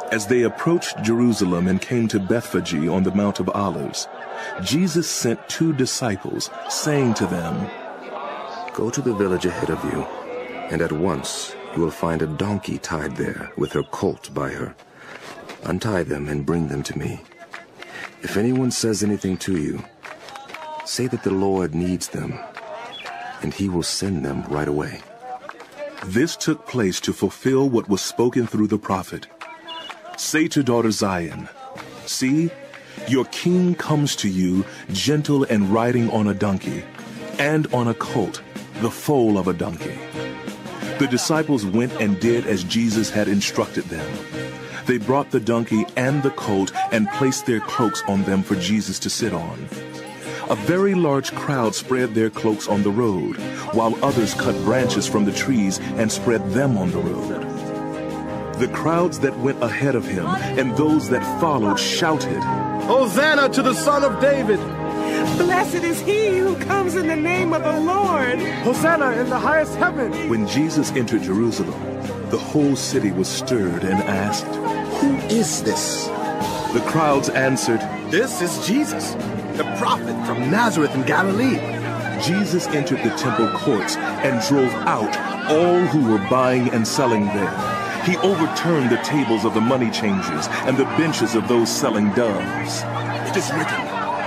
As they approached Jerusalem and came to Bethphage on the Mount of Olives, Jesus sent 2 disciples, saying to them, "Go to the village ahead of you, and at once you will find a donkey tied there with her colt by her. Untie them and bring them to me. If anyone says anything to you, say that the Lord needs them, and he will send them right away." This took place to fulfill what was spoken through the prophet. "Say to daughter Zion, see, your king comes to you, gentle and riding on a donkey, and on a colt, the foal of a donkey." The disciples went and did as Jesus had instructed them. They brought the donkey and the colt and placed their cloaks on them for Jesus to sit on. A very large crowd spread their cloaks on the road, while others cut branches from the trees and spread them on the road. The crowds that went ahead of him and those that followed shouted, "Hosanna to the Son of David! Blessed is he who comes in the name of the Lord! Hosanna in the highest heaven!" When Jesus entered Jerusalem, the whole city was stirred and asked, "Who is this?" The crowds answered, "This is Jesus, the prophet from Nazareth in Galilee." Jesus entered the temple courts and drove out all who were buying and selling there. He overturned the tables of the money changers and the benches of those selling doves. It is written,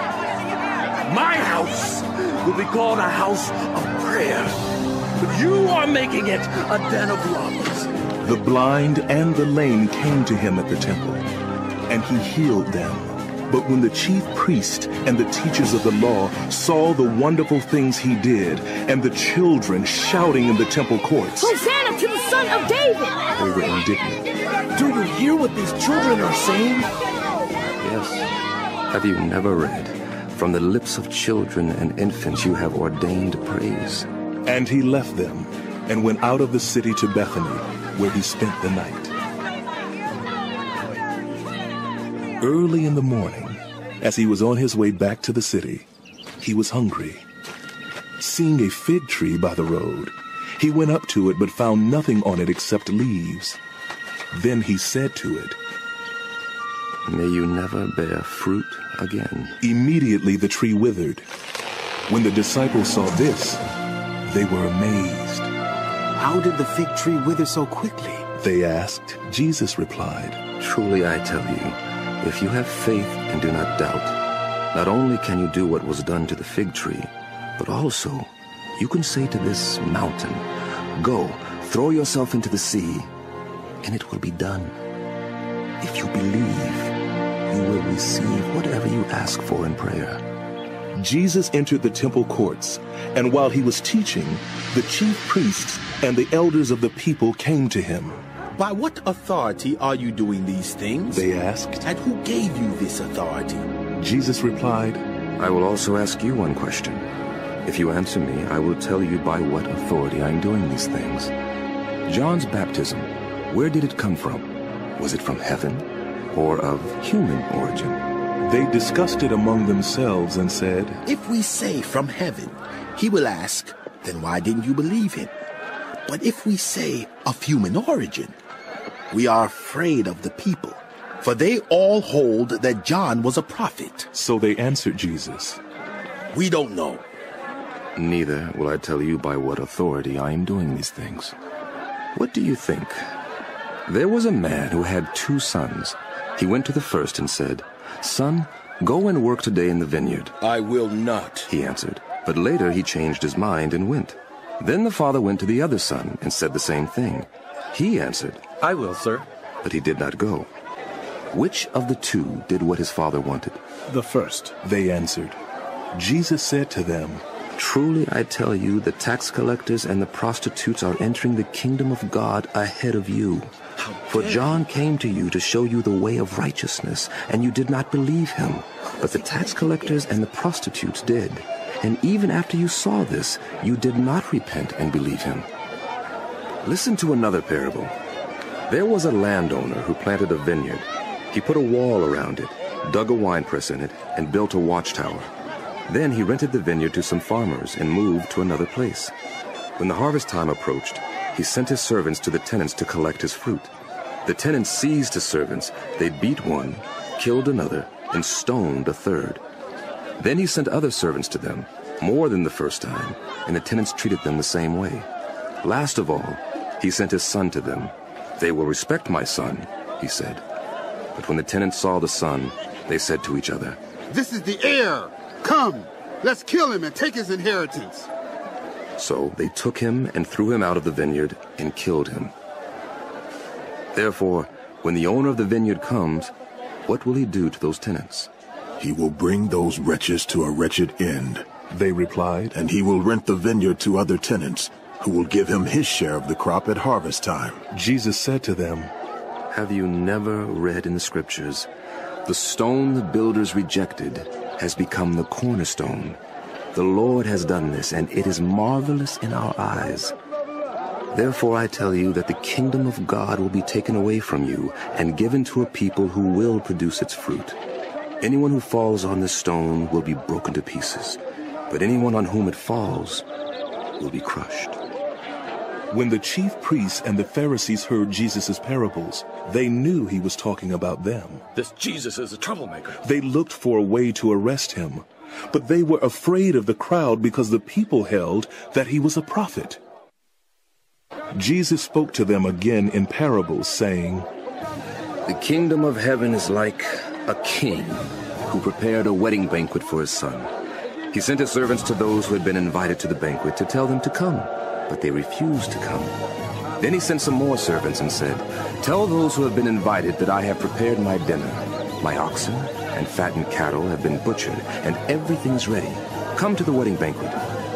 "My house will be called a house of prayer, but you are making it a den of robbers." The blind and the lame came to him at the temple, and he healed them. But when the chief priests and the teachers of the law saw the wonderful things he did, and the children shouting in the temple courts, "Hosanna to the Son of David!" they were indignant. "Do you hear what these children are saying?" Yes. Have you never read, "From the lips of children and infants you have ordained praise"? And he left them and went out of the city to Bethany, where he spent the night. Early in the morning, as he was on his way back to the city, he was hungry. Seeing a fig tree by the road, he went up to it but found nothing on it except leaves. Then he said to it, "May you never bear fruit again." Immediately the tree withered. When the disciples saw this, they were amazed. "How did the fig tree wither so quickly?" They asked. Jesus replied, "Truly I tell you, if you have faith and do not doubt, not only can you do what was done to the fig tree, but also you can say to this mountain, 'Go, throw yourself into the sea,' and it will be done. If you believe, you will receive whatever you ask for in prayer." Jesus entered the temple courts, and while he was teaching, the chief priests and the elders of the people came to him. "By what authority are you doing these things?" They asked. "And who gave you this authority?" Jesus replied, "I will also ask you one question. If you answer me, I will tell you by what authority I am doing these things. John's baptism, where did it come from? Was it from heaven or of human origin?" They discussed it among themselves and said, "If we say from heaven, he will ask, then why didn't you believe him? But if we say of human origin, we are afraid of the people, for they all hold that John was a prophet." So they answered Jesus, "We don't know." "Neither will I tell you by what authority I am doing these things. What do you think? There was a man who had 2 sons. He went to the first and said, 'Son, go and work today in the vineyard.' 'I will not,' he answered. But later he changed his mind and went. Then the father went to the other son and said the same thing. He answered, 'I will, sir.' But he did not go. Which of the 2 did what his father wanted?" The first. They answered. Jesus said to them, "Truly I tell you, the tax collectors and the prostitutes are entering the kingdom of God ahead of you. For John came to you to show you the way of righteousness, and you did not believe him. But the tax collectors and the prostitutes did. And even after you saw this, you did not repent and believe him." Listen to another parable. There was a landowner who planted a vineyard. He put a wall around it, dug a winepress in it, and built a watchtower. Then he rented the vineyard to some farmers and moved to another place. When the harvest time approached, he sent his servants to the tenants to collect his fruit. The tenants seized his servants. They beat one, killed another, and stoned a third. Then he sent other servants to them, more than the first time, and the tenants treated them the same way. Last of all, he sent his son to them. They will respect my son, he said. But when the tenants saw the son, they said to each other, This is the heir! Come, let's kill him and take his inheritance. So they took him and threw him out of the vineyard and killed him. Therefore, when the owner of the vineyard comes, what will he do to those tenants? He will bring those wretches to a wretched end, they replied. And he will rent the vineyard to other tenants, who will give him his share of the crop at harvest time. Jesus said to them, Have you never read in the scriptures, the stone the builders rejected has become the cornerstone? The Lord has done this, and it is marvelous in our eyes. Therefore I tell you that the kingdom of God will be taken away from you and given to a people who will produce its fruit. Anyone who falls on this stone will be broken to pieces, but anyone on whom it falls will be crushed. When the chief priests and the Pharisees heard Jesus' parables, they knew he was talking about them. This Jesus is a troublemaker. They looked for a way to arrest him, but they were afraid of the crowd because the people held that he was a prophet. Jesus spoke to them again in parables, saying, The kingdom of heaven is like a king who prepared a wedding banquet for his son. He sent his servants to those who had been invited to the banquet to tell them to come, but they refused to come. Then he sent some more servants and said, Tell those who have been invited that I have prepared my dinner. My oxen and fattened cattle have been butchered, and everything is ready. Come to the wedding banquet.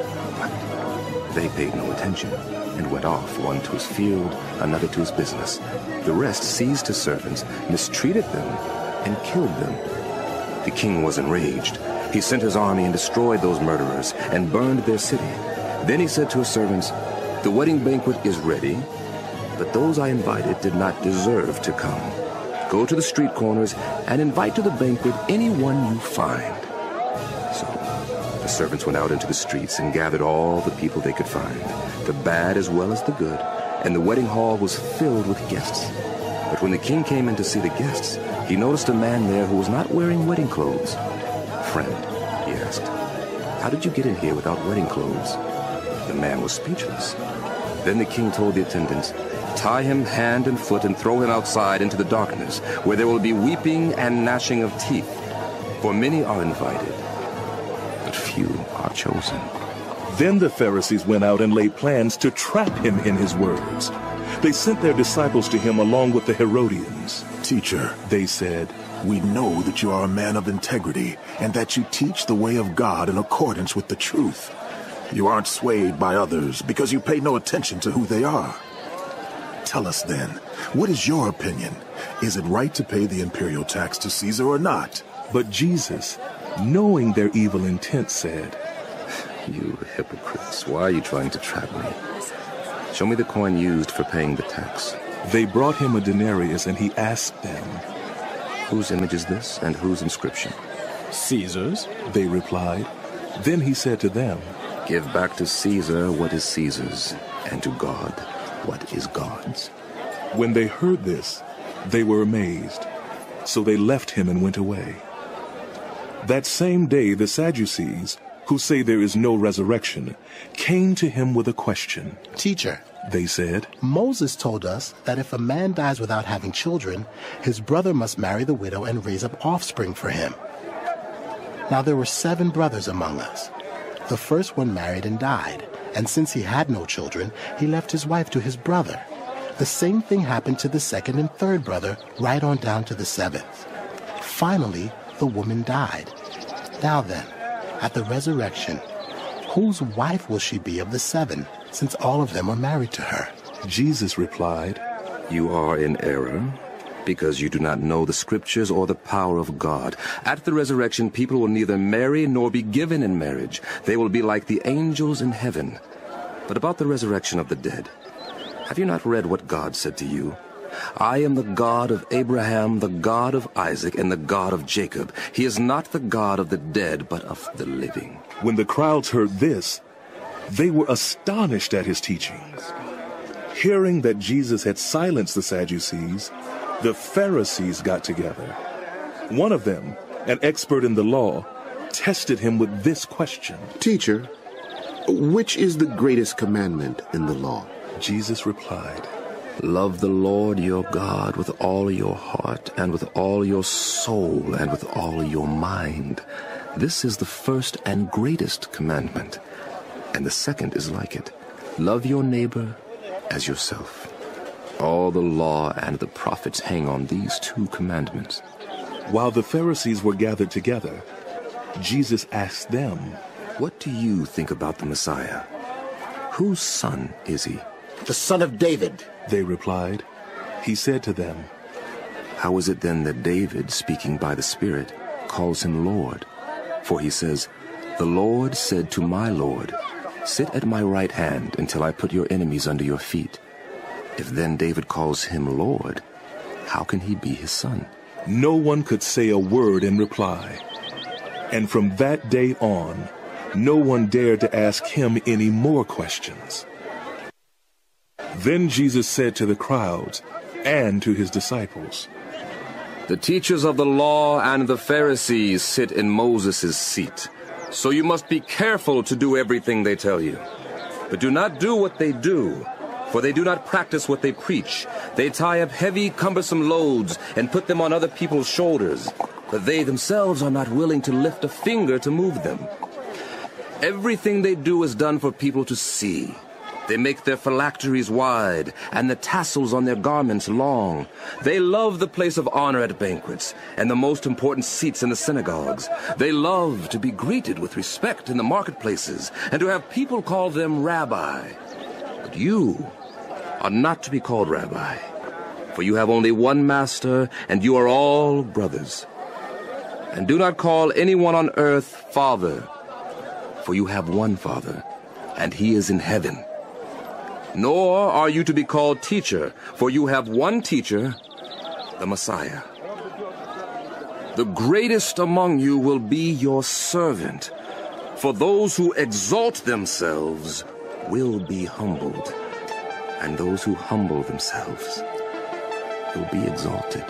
But they paid no attention and went off, one to his field, another to his business. The rest seized his servants, mistreated them, and killed them. The king was enraged. He sent his army and destroyed those murderers and burned their city. Then he said to his servants, The wedding banquet is ready, but those I invited did not deserve to come. Go to the street corners and invite to the banquet anyone you find. So the servants went out into the streets and gathered all the people they could find, the bad as well as the good, and the wedding hall was filled with guests. But when the king came in to see the guests, he noticed a man there who was not wearing wedding clothes. Friend, he asked, how did you get in here without wedding clothes? The man was speechless. Then the king told the attendants, Tie him hand and foot and throw him outside into the darkness, where there will be weeping and gnashing of teeth. For many are invited, but few are chosen. Then the Pharisees went out and laid plans to trap him in his words. They sent their disciples to him along with the Herodians. Teacher, they said, we know that you are a man of integrity and that you teach the way of God in accordance with the truth. You aren't swayed by others because you pay no attention to who they are. Tell us then, what is your opinion? Is it right to pay the imperial tax to Caesar or not? But Jesus, knowing their evil intent, said, You hypocrites, why are you trying to trap me? Show me the coin used for paying the tax. They brought him a denarius, and he asked them, Whose image is this, and whose inscription? Caesar's, they replied. Then he said to them, Give back to Caesar what is Caesar's, and to God what is God's. When they heard this, they were amazed. So they left him and went away. That same day the Sadducees, who say there is no resurrection, came to him with a question. Teacher, they said, Moses told us that if a man dies without having children, his brother must marry the widow and raise up offspring for him. Now there were 7 brothers among us. The first one married and died, and since he had no children, he left his wife to his brother. The same thing happened to the second and third brother, right on down to the 7th. Finally, the woman died. Now then, at the resurrection, whose wife will she be of the 7, since all of them are married to her? Jesus replied, You are in error, because you do not know the scriptures or the power of God. At the resurrection, people will neither marry nor be given in marriage. They will be like the angels in heaven. But about the resurrection of the dead, have you not read what God said to you? I am the God of Abraham, the God of Isaac, and the God of Jacob. He is not the God of the dead, but of the living. When the crowds heard this, they were astonished at his teachings. Hearing that Jesus had silenced the Sadducees, the Pharisees got together. One of them, an expert in the law, tested him with this question. Teacher, which is the greatest commandment in the law? Jesus replied, Love the Lord your God with all your heart and with all your soul and with all your mind. This is the first and greatest commandment. And the second is like it. Love your neighbor as yourself. All the law and the prophets hang on these two commandments. While the Pharisees were gathered together, Jesus asked them, What do you think about the Messiah? Whose son is he? The son of David, they replied. He said to them, How is it then that David, speaking by the Spirit, calls him Lord? For he says, The Lord said to my Lord, Sit at my right hand until I put your enemies under your feet. If then David calls him Lord, how can he be his son? No one could say a word in reply. And from that day on, no one dared to ask him any more questions. Then Jesus said to the crowds and to his disciples, The teachers of the law and the Pharisees sit in Moses' seat. So you must be careful to do everything they tell you. But do not do what they do, for they do not practice what they preach. They tie up heavy, cumbersome loads and put them on other people's shoulders, but they themselves are not willing to lift a finger to move them. Everything they do is done for people to see. They make their phylacteries wide and the tassels on their garments long. They love the place of honor at banquets and the most important seats in the synagogues. They love to be greeted with respect in the marketplaces and to have people call them rabbi. But you are not to be called rabbi, for you have only one master and you are all brothers. And do not call anyone on earth father, for you have one Father, and he is in heaven. Nor are you to be called teacher, for you have one teacher, the Messiah. The greatest among you will be your servant, for those who exalt themselves will be humbled, and those who humble themselves will be exalted.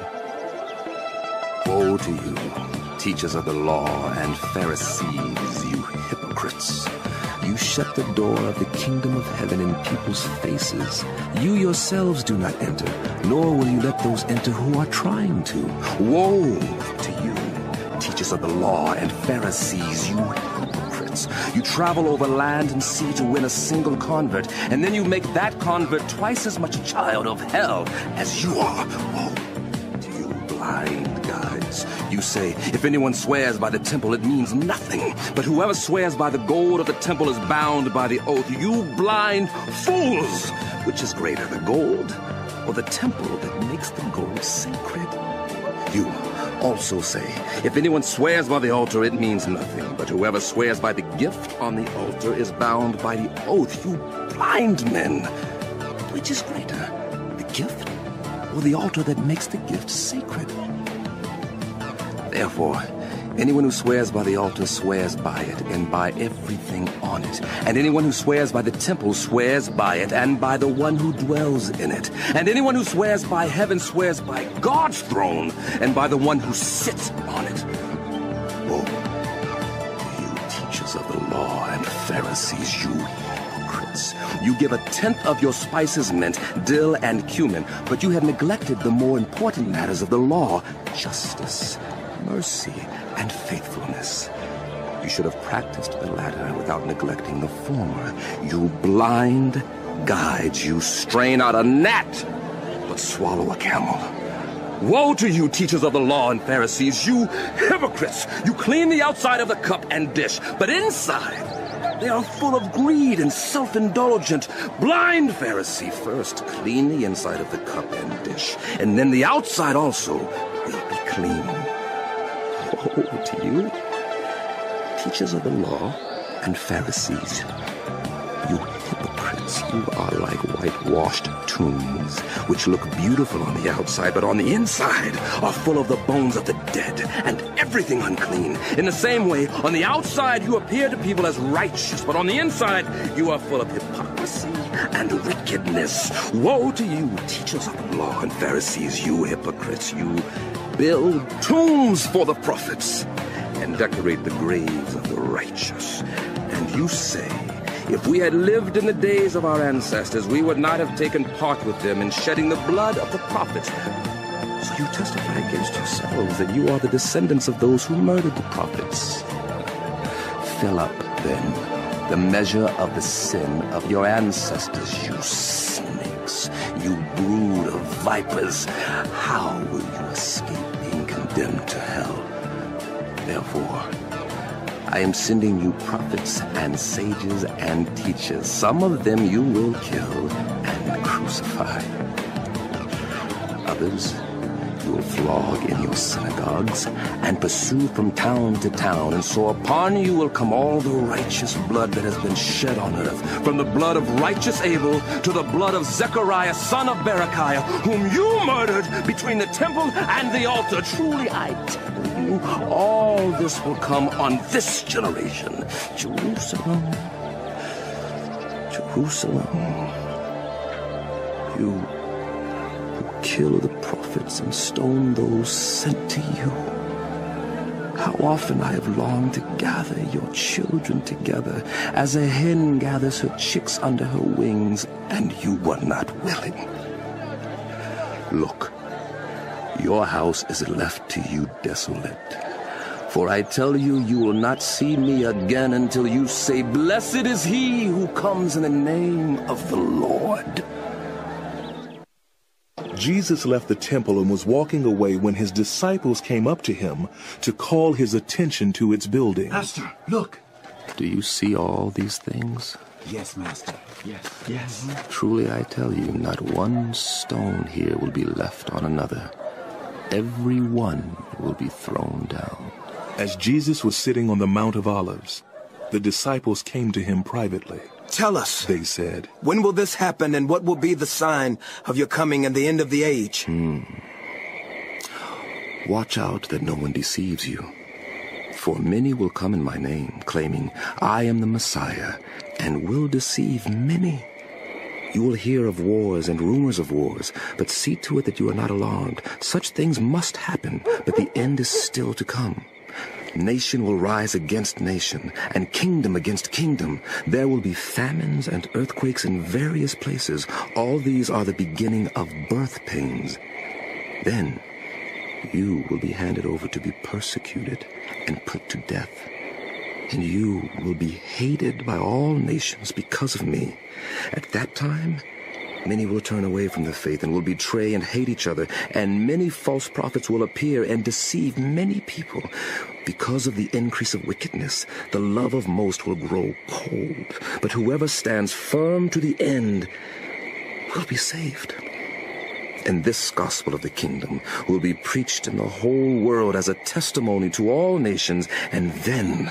Woe to you, teachers of the law and Pharisees, you hypocrites! You shut the door of the kingdom of heaven in people's faces. You yourselves do not enter, nor will you let those enter who are trying to. Woe to you, teachers of the law and Pharisees, you hypocrites! You travel over land and sea to win a single convert, and then you make that convert twice as much a child of hell as you are. Woe to you, blind guides! You say, if anyone swears by the temple, it means nothing. But whoever swears by the gold of the temple is bound by the oath. You blind fools! Which is greater, the gold or the temple that makes the gold sacred? You also say, if anyone swears by the altar, it means nothing. But whoever swears by the gift on the altar is bound by the oath. You blind men! Which is greater, the gift or the altar that makes the gift sacred? Therefore, anyone who swears by the altar swears by it and by everything on it. And anyone who swears by the temple swears by it and by the one who dwells in it. And anyone who swears by heaven swears by God's throne and by the one who sits on it. Woe to you, teachers of the law and Pharisees, you hypocrites! You give 1/10 of your spices mint, dill and cumin, but you have neglected the more important matters of the law, justice, mercy, and faithfulness. You should have practiced the latter without neglecting the former. You blind guides, you strain out a gnat, but swallow a camel. Woe to you, teachers of the law and Pharisees, you hypocrites! You clean the outside of the cup and dish, but inside they are full of greed and self-indulgent. Blind Pharisee, first clean the inside of the cup and dish, and then the outside also will be clean. Woe to you, teachers of the law and Pharisees, you hypocrites! You are like whitewashed tombs, which look beautiful on the outside, but on the inside are full of the bones of the dead and everything unclean. In the same way, on the outside you appear to people as righteous, but on the inside you are full of hypocrisy hypocrisy and wickedness. Woe to you, teachers of the law and Pharisees, you hypocrites! You build tombs for the prophets and decorate the graves of the righteous. And you say, if we had lived in the days of our ancestors, we would not have taken part with them in shedding the blood of the prophets. So you testify against yourselves that you are the descendants of those who murdered the prophets. Fill up, then, the measure of the sin of your ancestors, you snakes, you brood of vipers. How will you escape being condemned to hell? Therefore, I am sending you prophets and sages and teachers. Some of them you will kill and crucify. Others you will flog in your synagogues and pursue from town to town. And so upon you will come all the righteous blood that has been shed on earth, from the blood of righteous Abel to the blood of Zechariah, son of Berechiah, whom you murdered between the temple and the altar. Truly I tell you, all this will come on this generation. Jerusalem, Jerusalem, you who kill the prophets and stone those sent to you. How often I have longed to gather your children together, as a hen gathers her chicks under her wings, and you were not willing. Look, your house is left to you desolate. For I tell you, you will not see me again until you say, blessed is he who comes in the name of the Lord. Jesus left the temple and was walking away when his disciples came up to him to call his attention to its building. Master, look! Do you see all these things? Yes, Master. Yes. Truly I tell you, not one stone here will be left on another. Every one will be thrown down. As Jesus was sitting on the Mount of Olives, the disciples came to him privately. Tell us, they said, when will this happen, and what will be the sign of your coming and the end of the age? Watch out that no one deceives you. For many will come in my name, claiming, I am the Messiah, and will deceive many. You will hear of wars and rumors of wars, but see to it that you are not alarmed. Such things must happen, but the end is still to come. Nation will rise against nation, and kingdom against kingdom. There will be famines and earthquakes in various places. All these are the beginning of birth pains. Then you will be handed over to be persecuted and put to death. And you will be hated by all nations because of me. At that time, many will turn away from the faith and will betray and hate each other, and many false prophets will appear and deceive many people. Because of the increase of wickedness, the love of most will grow cold, but whoever stands firm to the end will be saved. And this gospel of the kingdom will be preached in the whole world as a testimony to all nations, and then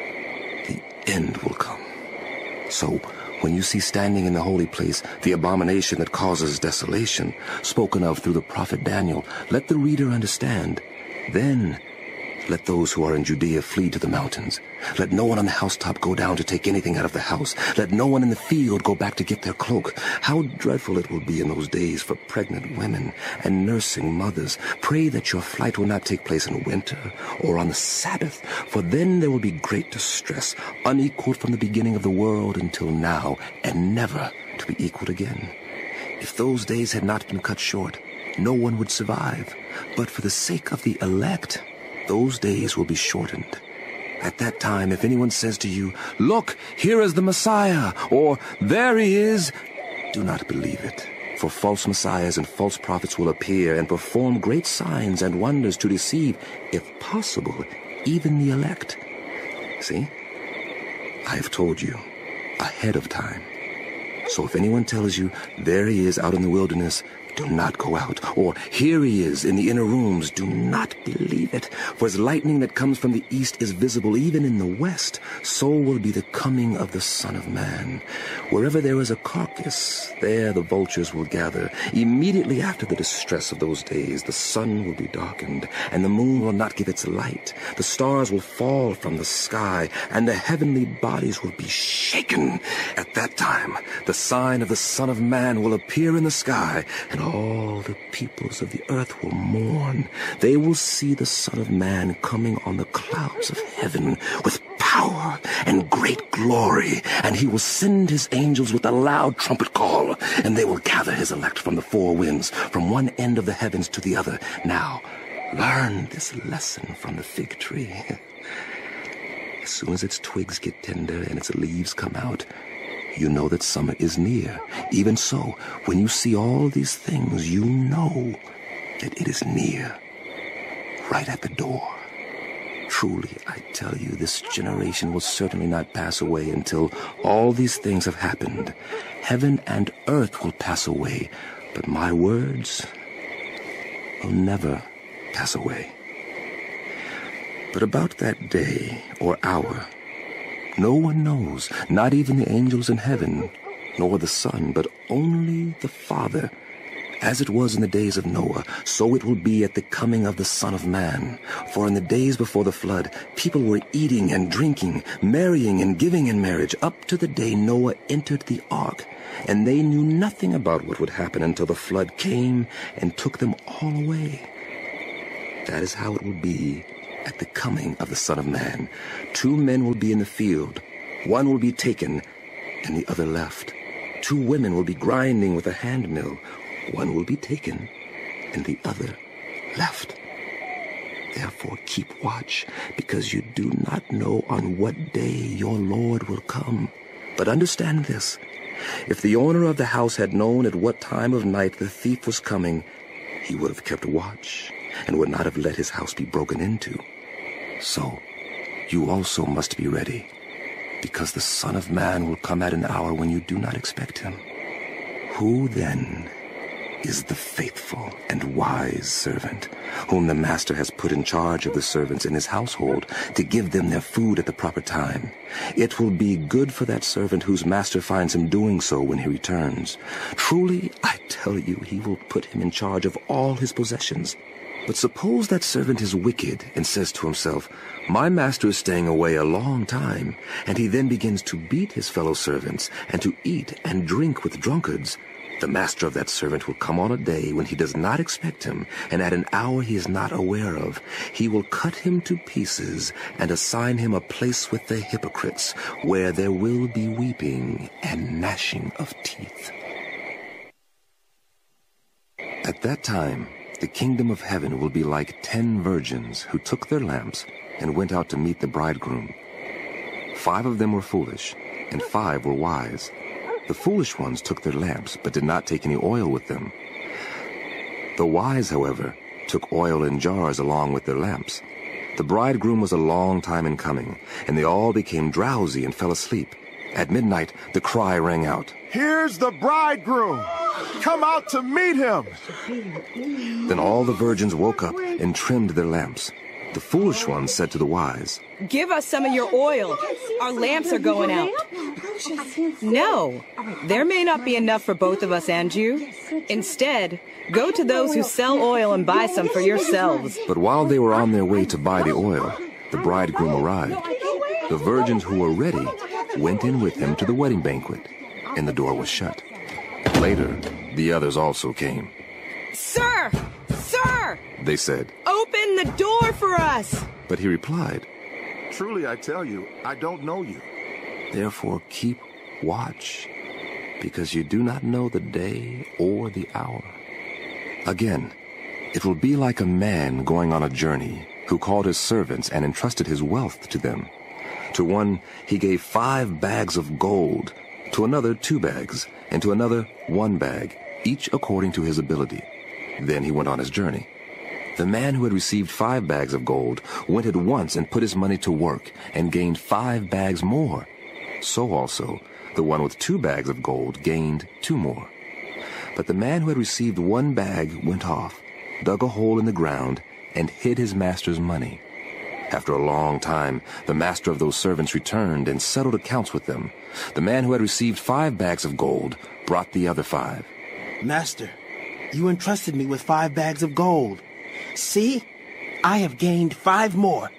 the end will come. So, when you see standing in the holy place the abomination that causes desolation, spoken of through the prophet Daniel, let the reader understand. Then let those who are in Judea flee to the mountains. Let no one on the housetop go down to take anything out of the house. Let no one in the field go back to get their cloak. How dreadful it will be in those days for pregnant women and nursing mothers. Pray that your flight will not take place in winter or on the Sabbath, for then there will be great distress, unequaled from the beginning of the world until now, and never to be equaled again. If those days had not been cut short, no one would survive. But for the sake of the elect, those days will be shortened. At that time, if anyone says to you, look, here is the Messiah, or there he is, do not believe it. For false messiahs and false prophets will appear and perform great signs and wonders to deceive, if possible, even the elect. See, I have told you ahead of time. So if anyone tells you, there he is out in the wilderness, do not go out. Or, here he is in the inner rooms, do not believe it. For as lightning that comes from the east is visible even in the west, so will be the coming of the Son of Man. Wherever there is a carcass, there the vultures will gather. Immediately after the distress of those days, the sun will be darkened, and the moon will not give its light. The stars will fall from the sky, and the heavenly bodies will be shaken. At that time, the sign of the Son of Man will appear in the sky, and all the peoples of the earth will mourn. They will see the Son of Man coming on the clouds of heaven with power and great glory, and he will send his angels with a loud trumpet call, and they will gather his elect from the four winds, from one end of the heavens to the other. Now, learn this lesson from the fig tree. As soon as its twigs get tender and its leaves come out, you know that summer is near. Even so, when you see all these things, you know that it is near, right at the door. Truly, I tell you, this generation will certainly not pass away until all these things have happened. Heaven and earth will pass away, but my words will never pass away. But about that day or hour, no one knows, not even the angels in heaven, nor the Son, but only the Father. As it was in the days of Noah, so it will be at the coming of the Son of Man. For in the days before the flood, people were eating and drinking, marrying and giving in marriage, up to the day Noah entered the ark. And they knew nothing about what would happen until the flood came and took them all away. That is how it will be at the coming of the Son of Man. 2 men will be in the field. One will be taken, and the other left. 2 women will be grinding with a hand mill. One will be taken, and the other left. Therefore keep watch, because you do not know on what day your Lord will come. But understand this, if the owner of the house had known at what time of night the thief was coming, he would have kept watch, and would not have let his house be broken into. So, you also must be ready, because the Son of Man will come at an hour when you do not expect him. Who then is the faithful and wise servant, whom the master has put in charge of the servants in his household to give them their food at the proper time? It will be good for that servant whose master finds him doing so when he returns. Truly, I tell you, he will put him in charge of all his possessions. But suppose that servant is wicked and says to himself, "My master is staying away a long time," and he then begins to beat his fellow servants and to eat and drink with drunkards. The master of that servant will come on a day when he does not expect him, and at an hour he is not aware of. He will cut him to pieces and assign him a place with the hypocrites, where there will be weeping and gnashing of teeth. At that time, the kingdom of heaven will be like 10 virgins who took their lamps and went out to meet the bridegroom. 5 of them were foolish, and 5 were wise. The foolish ones took their lamps, but did not take any oil with them. The wise, however, took oil in jars along with their lamps. The bridegroom was a long time in coming, and they all became drowsy and fell asleep. At midnight, the cry rang out, "Here's the bridegroom! Come out to meet him!" Then all the virgins woke up and trimmed their lamps. The foolish ones said to the wise, "Give us some of your oil. Our lamps are going out." "No, there may not be enough for both of us and you. Instead, go to those who sell oil and buy some for yourselves." But while they were on their way to buy the oil, the bridegroom arrived. The virgins who were ready went in with him to the wedding banquet, and the door was shut. Later, the others also came. "Sir! Sir!" they said. "Open the door for us!" But he replied, "Truly I tell you, I don't know you." Therefore keep watch, because you do not know the day or the hour. Again, it will be like a man going on a journey, who called his servants and entrusted his wealth to them. To one he gave 5 bags of gold, to another 2 bags, and to another 1 bag, each according to his ability. Then he went on his journey. The man who had received 5 bags of gold went at once and put his money to work, and gained 5 bags more. So also, the one with 2 bags of gold gained 2 more. But the man who had received 1 bag went off, dug a hole in the ground, and hid his master's money. After a long time, the master of those servants returned and settled accounts with them. The man who had received 5 bags of gold brought the other 5. Master, you entrusted me with 5 bags of gold. See, I have gained 5 more.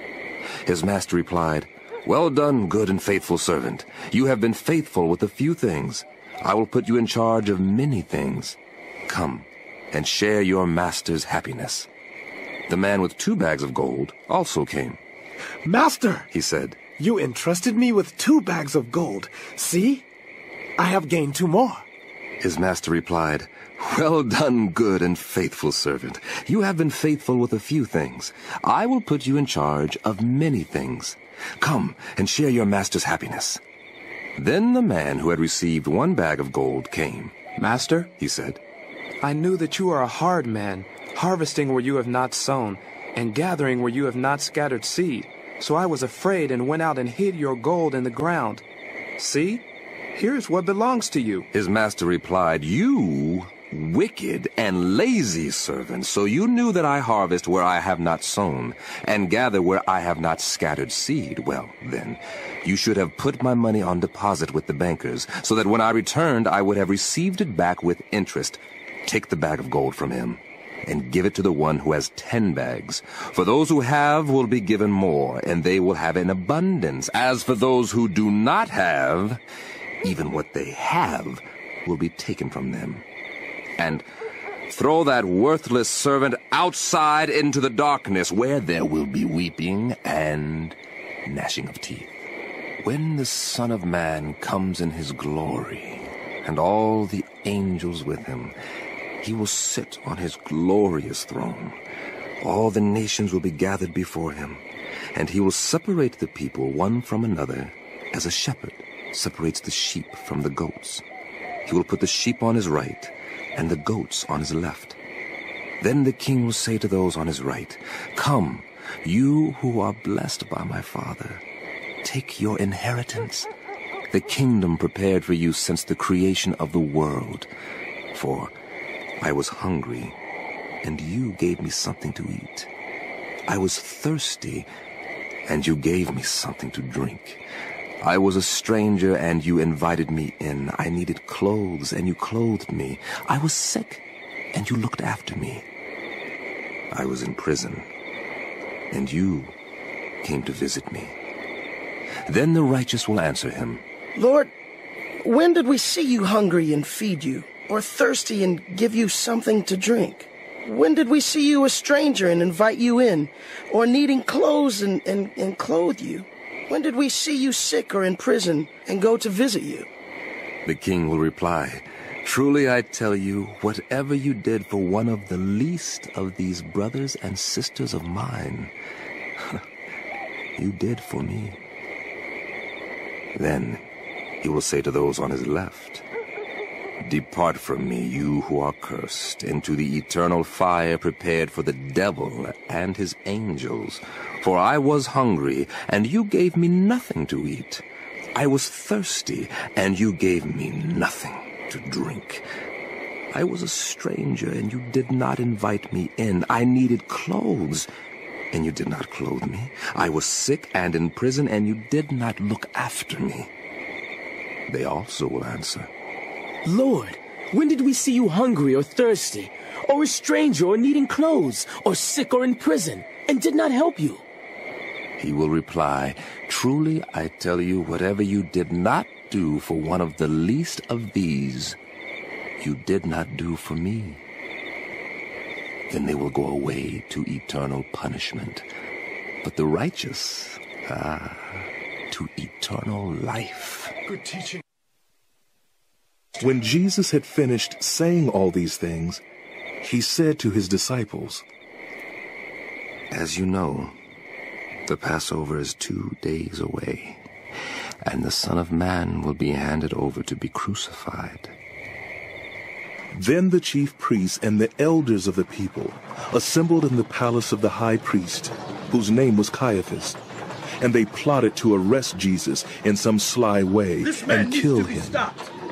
His master replied, "Well done, good and faithful servant. You have been faithful with a few things. I will put you in charge of many things. Come and share your master's happiness." The man with 2 bags of gold also came. "Master," he said, "you entrusted me with 2 bags of gold. See, I have gained 2 more. His master replied, "Well done, good and faithful servant. You have been faithful with a few things. I will put you in charge of many things. Come and share your master's happiness." Then the man who had received 1 bag of gold came. "Master," he said, "I knew that you are a hard man, harvesting where you have not sown, and gathering where you have not scattered seed. So I was afraid and went out and hid your gold in the ground. See, here's what belongs to you." His master replied, "You wicked and lazy servant, so you knew that I harvest where I have not sown, and gather where I have not scattered seed. Well, then, you should have put my money on deposit with the bankers, so that when I returned I would have received it back with interest. Take the bag of gold from him, and give it to the one who has 10 bags. For those who have will be given more, and they will have in abundance. As for those who do not have, even what they have will be taken from them. And throw that worthless servant outside into the darkness, where there will be weeping and gnashing of teeth. When the Son of Man comes in his glory, and all the angels with him, he will sit on his glorious throne. All the nations will be gathered before him, and he will separate the people one from another, as a shepherd separates the sheep from the goats. He will put the sheep on his right, and the goats on his left. Then the king will say to those on his right, "Come, you who are blessed by my Father, take your inheritance, the kingdom prepared for you since the creation of the world. For I was hungry, and you gave me something to eat. I was thirsty, and you gave me something to drink. I was a stranger, and you invited me in. I needed clothes, and you clothed me. I was sick, and you looked after me. I was in prison, and you came to visit me." Then the righteous will answer him, "Lord, when did we see you hungry and feed you, or thirsty and give you something to drink? When did we see you a stranger and invite you in, or needing clothes and clothe you? When did we see you sick or in prison and go to visit you?" The king will reply, "Truly I tell you, whatever you did for one of the least of these brothers and sisters of mine, you did for me." Then he will say to those on his left, "Depart from me, you who are cursed, into the eternal fire prepared for the devil and his angels. For I was hungry, and you gave me nothing to eat. I was thirsty, and you gave me nothing to drink. I was a stranger, and you did not invite me in. I needed clothes, and you did not clothe me. I was sick and in prison, and you did not look after me." They also will answer, "Lord, when did we see you hungry or thirsty, or a stranger or needing clothes, or sick or in prison, and did not help you?" He will reply, "Truly I tell you, whatever you did not do for one of the least of these, you did not do for me." Then they will go away to eternal punishment, but the righteous, to eternal life. Good teaching. When Jesus had finished saying all these things, he said to his disciples, "As you know, the Passover is 2 days away, and the Son of Man will be handed over to be crucified." Then the chief priests and the elders of the people assembled in the palace of the high priest, whose name was Caiaphas, and they plotted to arrest Jesus in some sly way and kill him.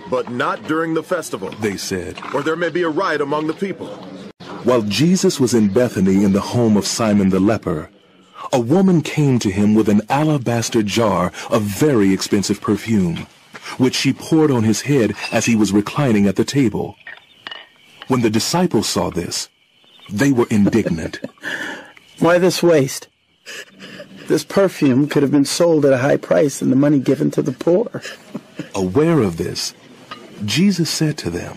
But not during the festival, they said, or there may be a riot among the people. While Jesus was in Bethany in the home of Simon the leper, a woman came to him with an alabaster jar of very expensive perfume, which she poured on his head as he was reclining at the table. When the disciples saw this, they were indignant. Why this waste? This perfume could have been sold at a high price and the money given to the poor. Aware of this, Jesus said to them,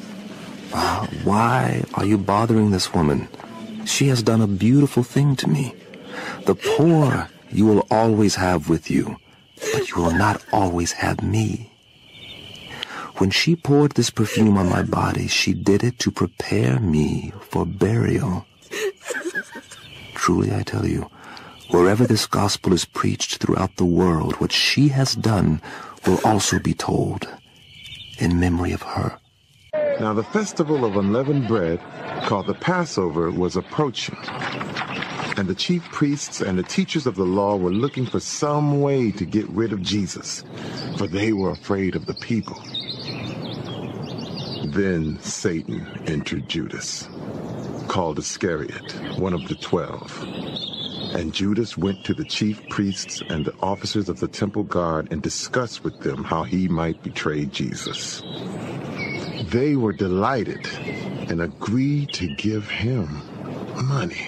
Why are you bothering this woman? She has done a beautiful thing to me. The poor you will always have with you, but you will not always have me. When she poured this perfume on my body, she did it to prepare me for burial. Truly, I tell you, wherever this gospel is preached throughout the world, what she has done will also be told in memory of her. Now the festival of unleavened bread, called the Passover, was approaching. And the chief priests and the teachers of the law were looking for some way to get rid of Jesus, for they were afraid of the people. Then Satan entered Judas, called Iscariot, one of the 12. And Judas went to the chief priests and the officers of the temple guard and discussed with them how he might betray Jesus. They were delighted and agreed to give him money.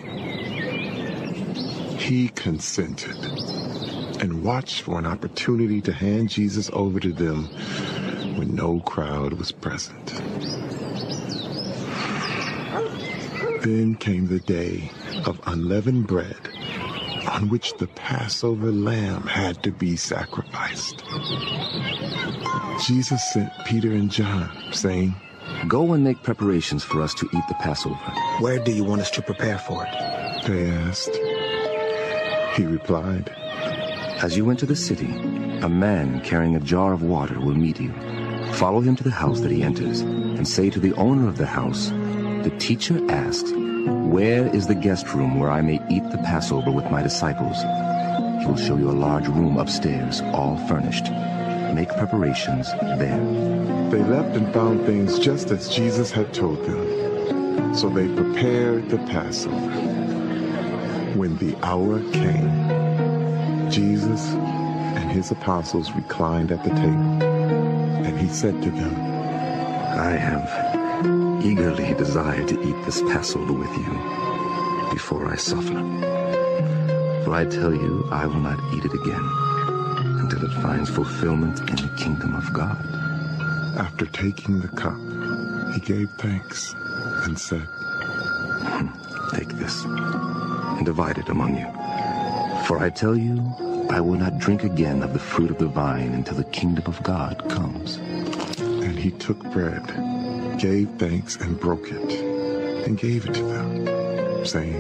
He consented and watched for an opportunity to hand Jesus over to them when no crowd was present. Then came the day of unleavened bread, on which the Passover lamb had to be sacrificed. Jesus sent Peter and John, saying, Go and make preparations for us to eat the Passover. Where do you want us to prepare for it? They asked. He replied, As you enter the city, a man carrying a jar of water will meet you. Follow him to the house that he enters, and say to the owner of the house, The teacher asks, Where is the guest room where I may eat the Passover with my disciples? He will show you a large room upstairs, all furnished. Make preparations there. They left and found things just as Jesus had told them. So they prepared the Passover. When the hour came, Jesus and his apostles reclined at the table, and he said to them, I have eagerly desired to eat this Passover with you before I suffer. For I tell you, I will not eat it again until it finds fulfillment in the kingdom of God. After taking the cup, he gave thanks and said, Take this and divide it among you. For I tell you, I will not drink again of the fruit of the vine until the kingdom of God comes. And he took bread, gave thanks and broke it, and gave it to them, saying,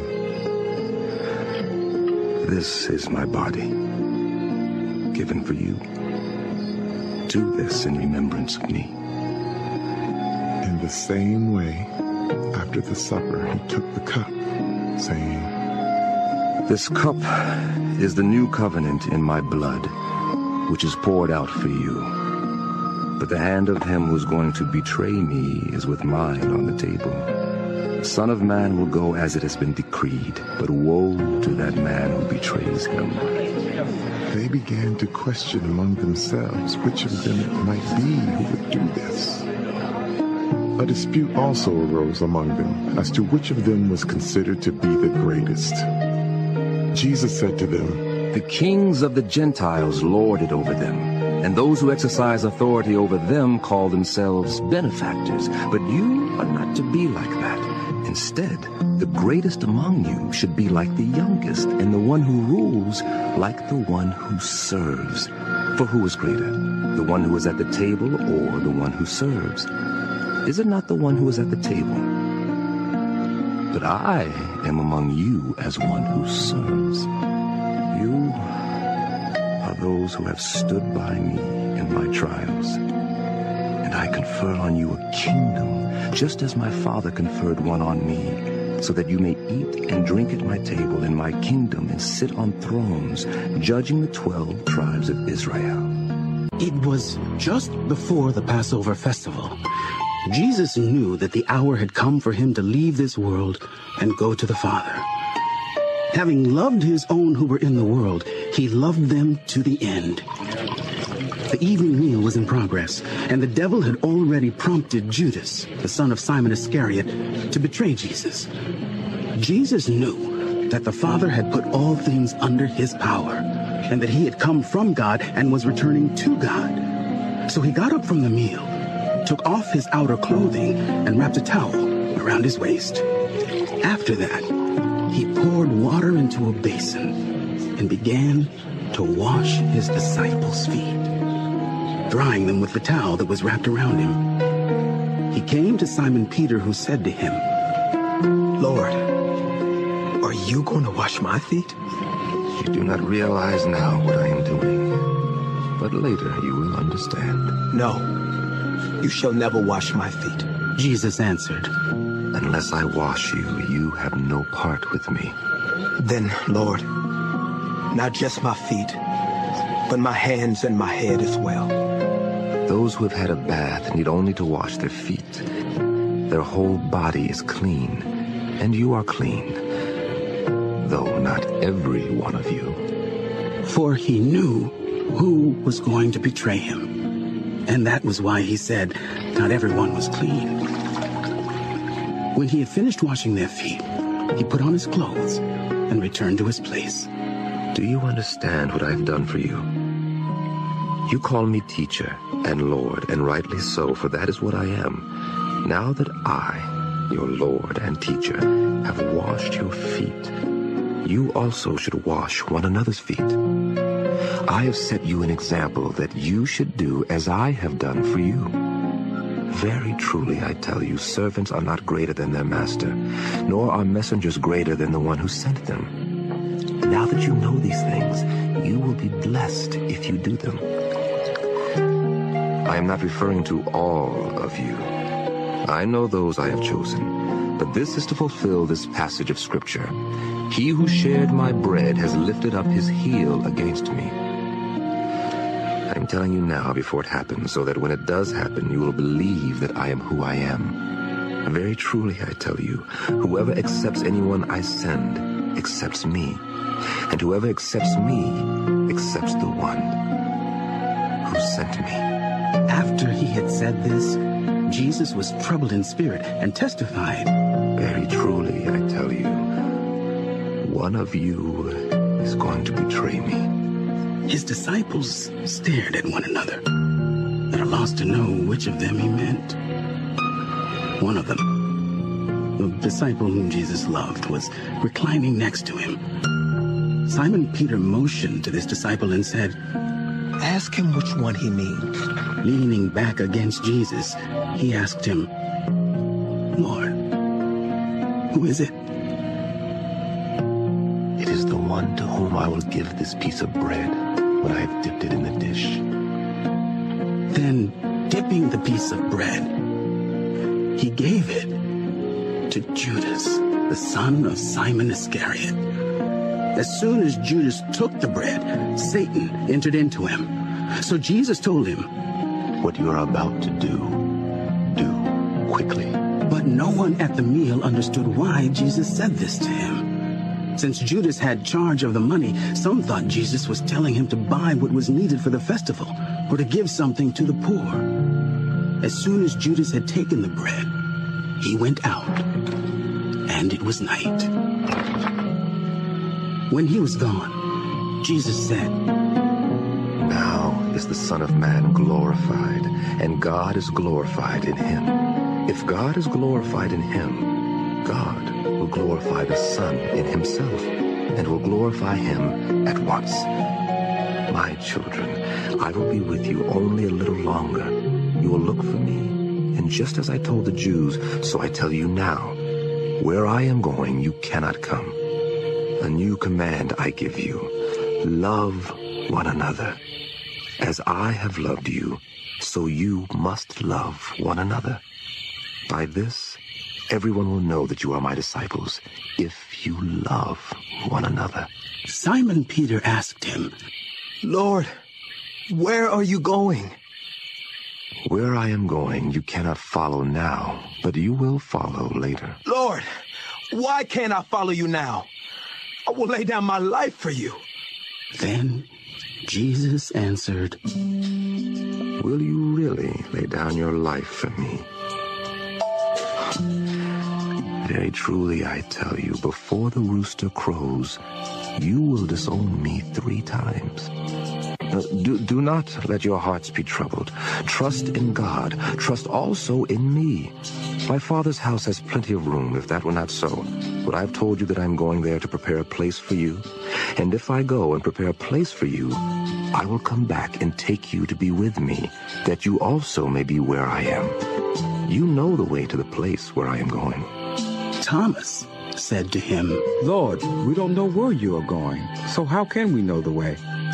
This is my body, given for you. Do this in remembrance of me. In the same way, after the supper, he took the cup, saying, This cup is the new covenant in my blood, which is poured out for you. But the hand of him who is going to betray me is with mine on the table. The Son of Man will go as it has been decreed, but woe to that man who betrays him. They began to question among themselves which of them it might be who would do this. A dispute also arose among them as to which of them was considered to be the greatest. Jesus said to them, The kings of the Gentiles lord it over them, and those who exercise authority over them call themselves benefactors. But you are not to be like that. Instead, the greatest among you should be like the youngest, and the one who rules like the one who serves. For who is greater, the one who is at the table or the one who serves? Is it not the one who is at the table? But I am among you as one who serves. You are those who have stood by me in my trials. And I confer on you a kingdom, just as my Father conferred one on me, so that you may eat and drink at my table in my kingdom and sit on thrones, judging the 12 tribes of Israel. It was just before the Passover festival. Jesus knew that the hour had come for him to leave this world and go to the Father. Having loved his own who were in the world, he loved them to the end. The evening meal was in progress, and the devil had already prompted Judas, the son of Simon Iscariot, to betray Jesus. Jesus knew that the Father had put all things under his power, and that he had come from God and was returning to God. So he got up from the meal, took off his outer clothing, and wrapped a towel around his waist. After that, he poured water into a basin and began to wash his disciples' feet, drying them with the towel that was wrapped around him. He came to Simon Peter, who said to him, Lord, are you going to wash my feet? You do not realize now what I am doing, but later you will understand. No, you shall never wash my feet. Jesus answered, Unless I wash you, you have no part with me. Then, Lord, not just my feet, but my hands and my head as well. Those who have had a bath need only to wash their feet. Their whole body is clean, and you are clean, though not every one of you. For he knew who was going to betray him, and that was why he said, not everyone was clean. When he had finished washing their feet, he put on his clothes and returned to his place. Do you understand what I have done for you? You call me teacher and Lord, and rightly so, for that is what I am. Now that I, your Lord and teacher, have washed your feet, you also should wash one another's feet. I have set you an example that you should do as I have done for you. Very truly, I tell you, servants are not greater than their master, nor are messengers greater than the one who sent them. Now that you know these things, you will be blessed if you do them. I am not referring to all of you. I know those I have chosen, but this is to fulfill this passage of Scripture. He who shared my bread has lifted up his heel against me. I am telling you now before it happens, so that when it does happen, you will believe that I am who I am. Very truly, I tell you, whoever accepts anyone I send accepts me, and whoever accepts me accepts the one who sent me. After he had said this, Jesus was troubled in spirit and testified, Very truly, I tell you, one of you is going to betray me. His disciples stared at one another, at a loss to know which of them he meant. One of them, the disciple whom Jesus loved, was reclining next to him. Simon Peter motioned to this disciple and said, Ask him which one he means. Leaning back against Jesus, he asked him, Lord, who is it? It is the one to whom I will give this piece of bread when I have dipped it in the dish. Then, dipping the piece of bread, he gave it to Judas, the son of Simon Iscariot. As soon as Judas took the bread, Satan entered into him. So Jesus told him, What you are about to do quickly. But no one at the meal understood why Jesus said this to him. Since Judas had charge of the money, some thought Jesus was telling him to buy what was needed for the festival, or to give something to the poor. As soon as Judas had taken the bread, he went out, and it was night. When he was gone, Jesus said, Now is the Son of Man glorified, and God is glorified in him. If God is glorified in him, God will glorify the Son in himself, and will glorify him at once. My children, I will be with you only a little longer. You will look for me, and just as I told the Jews, so I tell you now, where I am going, you cannot come. A new command I give you, love one another. As I have loved you, so you must love one another. By this, everyone will know that you are my disciples, if you love one another. Simon Peter asked him, Lord, Where are you going? Where I am going, you cannot follow now, but you will follow later. Lord, why can't I follow you now? I will lay down my life for you. Then Jesus answered, Will you really lay down your life for me? Very truly I tell you, before the rooster crows, you will disown me 3 times. Do not let your hearts be troubled. Trust in God. Trust also in me. My Father's house has plenty of room. If that were not so, would I have told you that I am going there to prepare a place for you? And if I go and prepare a place for you, I will come back and take you to be with me, that you also may be where I am. You know the way to the place where I am going. Thomas said to him, Lord, we don't know where you are going, so how can we know the way?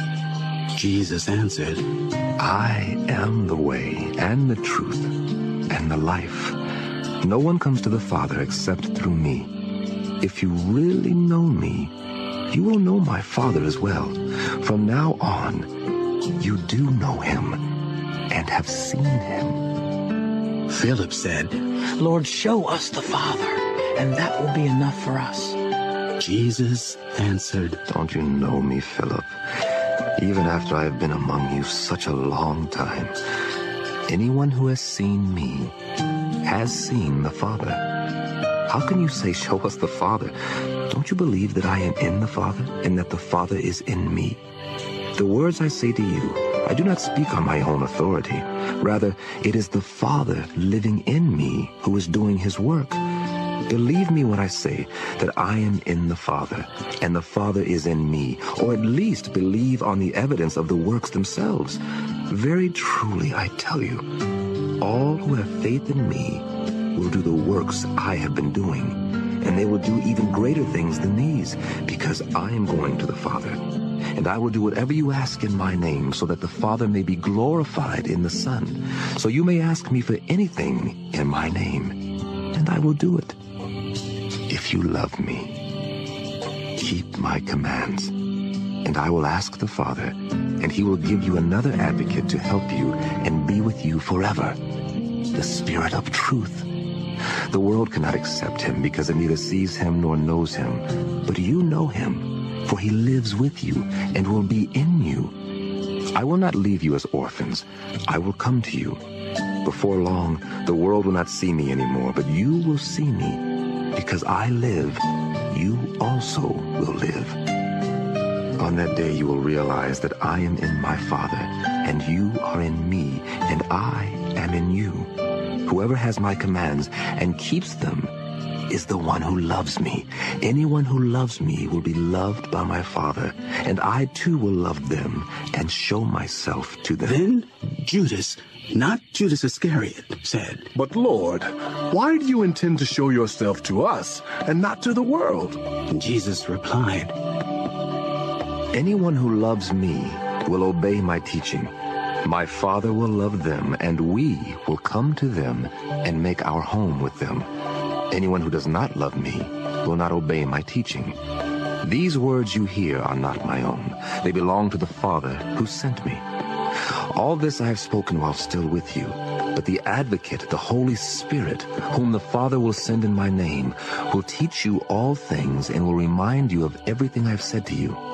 Jesus answered, I am the way and the truth and the life. No one comes to the Father except through me. If you really know me, you will know my Father as well. From now on, you do know him and have seen him. Philip said, Lord, show us the Father, and that will be enough for us. Jesus answered, Don't you know me, Philip? Even after I have been among you such a long time, anyone who has seen me has seen the Father. How can you say, show us the Father? Don't you believe that I am in the Father, and that the Father is in me? The words I say to you, I do not speak on my own authority. Rather, it is the Father living in me who is doing his work. Believe me when I say that I am in the Father, and the Father is in me, or at least believe on the evidence of the works themselves. Very truly, I tell you, all who have faith in me will do the works I have been doing, and they will do even greater things than these, because I am going to the Father. And I will do whatever you ask in my name, so that the Father may be glorified in the Son. So you may ask me for anything in my name, and I will do it. If you love me, keep my commands, and I will ask the Father, and he will give you another advocate to help you and be with you forever, the Spirit of truth. The world cannot accept him because it neither sees him nor knows him, but you know him, for he lives with you and will be in you. I will not leave you as orphans. I will come to you. Before long, the world will not see me anymore, but you will see me. Because I live, you also will live. On that day you will realize that I am in my Father, and you are in me, and I am in you. Whoever has my commands and keeps them is the one who loves me. Anyone who loves me will be loved by my Father, and I too will love them and show myself to them. Then Judas, not Judas Iscariot, said, But Lord, why do you intend to show yourself to us and not to the world? And Jesus replied, Anyone who loves me will obey my teaching. My Father will love them, and we will come to them and make our home with them. Anyone who does not love me will not obey my teaching. These words you hear are not my own. They belong to the Father who sent me. All this I have spoken while still with you. But the Advocate, the Holy Spirit, whom the Father will send in my name, will teach you all things and will remind you of everything I have said to you.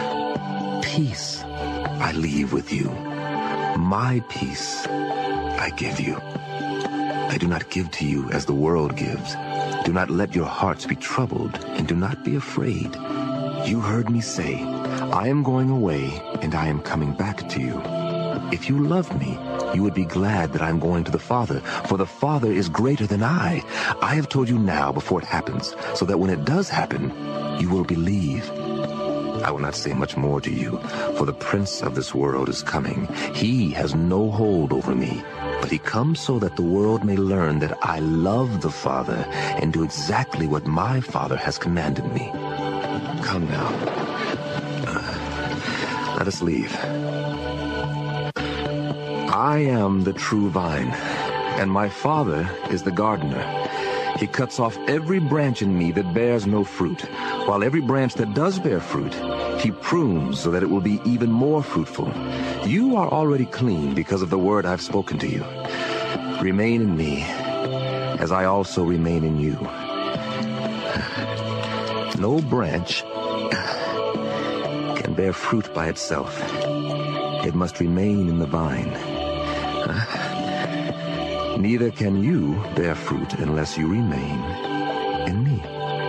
Peace I leave with you. My peace I give you. I do not give to you as the world gives. Do not let your hearts be troubled, and do not be afraid. You heard me say, I am going away, and I am coming back to you. If you loved me, you would be glad that I am going to the Father, for the Father is greater than I. I have told you now before it happens, so that when it does happen, you will believe. I will not say much more to you, for the prince of this world is coming. He has no hold over me, but he comes so that the world may learn that I love the Father and do exactly what my Father has commanded me. Come now. Let us leave. I am the true vine, and my Father is the gardener. He cuts off every branch in me that bears no fruit, while every branch that does bear fruit, he prunes so that it will be even more fruitful. You are already clean because of the word I've spoken to you. Remain in me, as I also remain in you. No branch can bear fruit by itself. It must remain in the vine. Neither can you bear fruit unless you remain in me.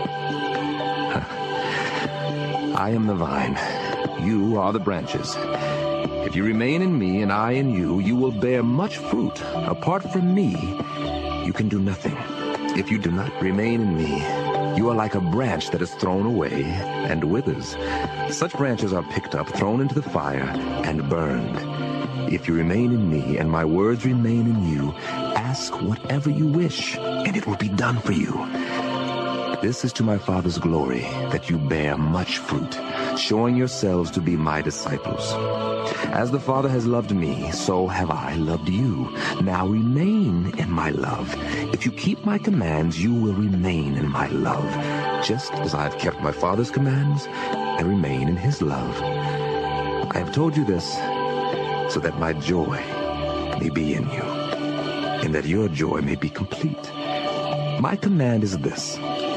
I am the vine. You are the branches. If you remain in me and I in you, you will bear much fruit. Apart from me, you can do nothing. If you do not remain in me, you are like a branch that is thrown away and withers. Such branches are picked up, thrown into the fire, and burned. If you remain in me and my words remain in you, ask whatever you wish, and it will be done for you. This is to my Father's glory, that you bear much fruit, showing yourselves to be my disciples. As the Father has loved me, so have I loved you. Now remain in my love. If you keep my commands, you will remain in my love, just as I have kept my Father's commands and remain in his love. I have told you this so that my joy may be in you, and that your joy may be complete. My command is this: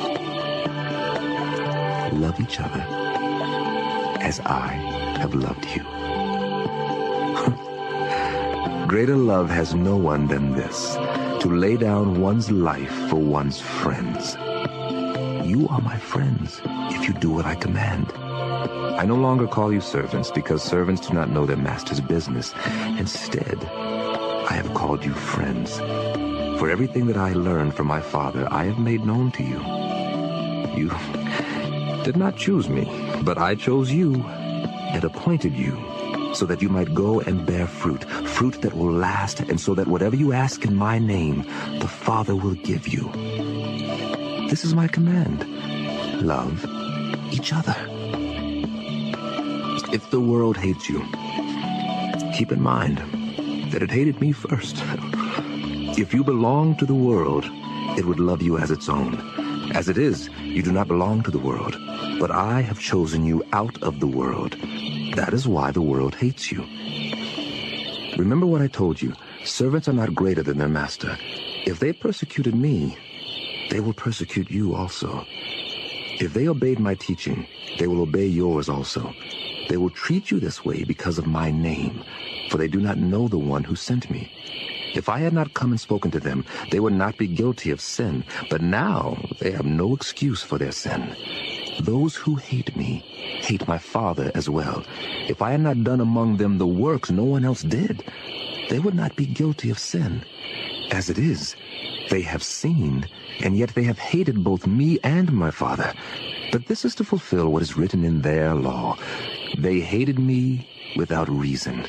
love each other as I have loved you. Greater love has no one than this, to lay down one's life for one's friends. You are my friends if you do what I command. I no longer call you servants, because servants do not know their master's business. Instead, I have called you friends. For everything that I learned from my Father, I have made known to you. You did not choose me, but I chose you and appointed you, so that you might go and bear fruit, fruit that will last, and so that whatever you ask in my name, the Father will give you. This is my command: love each other. If the world hates you, keep in mind that it hated me first. If you belong to the world, it would love you as its own. As it is, you do not belong to the world, but I have chosen you out of the world. That is why the world hates you. Remember what I told you: servants are not greater than their master. If they persecuted me, they will persecute you also. If they obeyed my teaching, they will obey yours also. They will treat you this way because of my name, for they do not know the one who sent me. If I had not come and spoken to them, they would not be guilty of sin, but now they have no excuse for their sin. Those who hate me hate my Father as well. If I had not done among them the works no one else did, they would not be guilty of sin. As it is, they have seen, and yet they have hated both me and my Father. But this is to fulfill what is written in their law: they hated me without reason.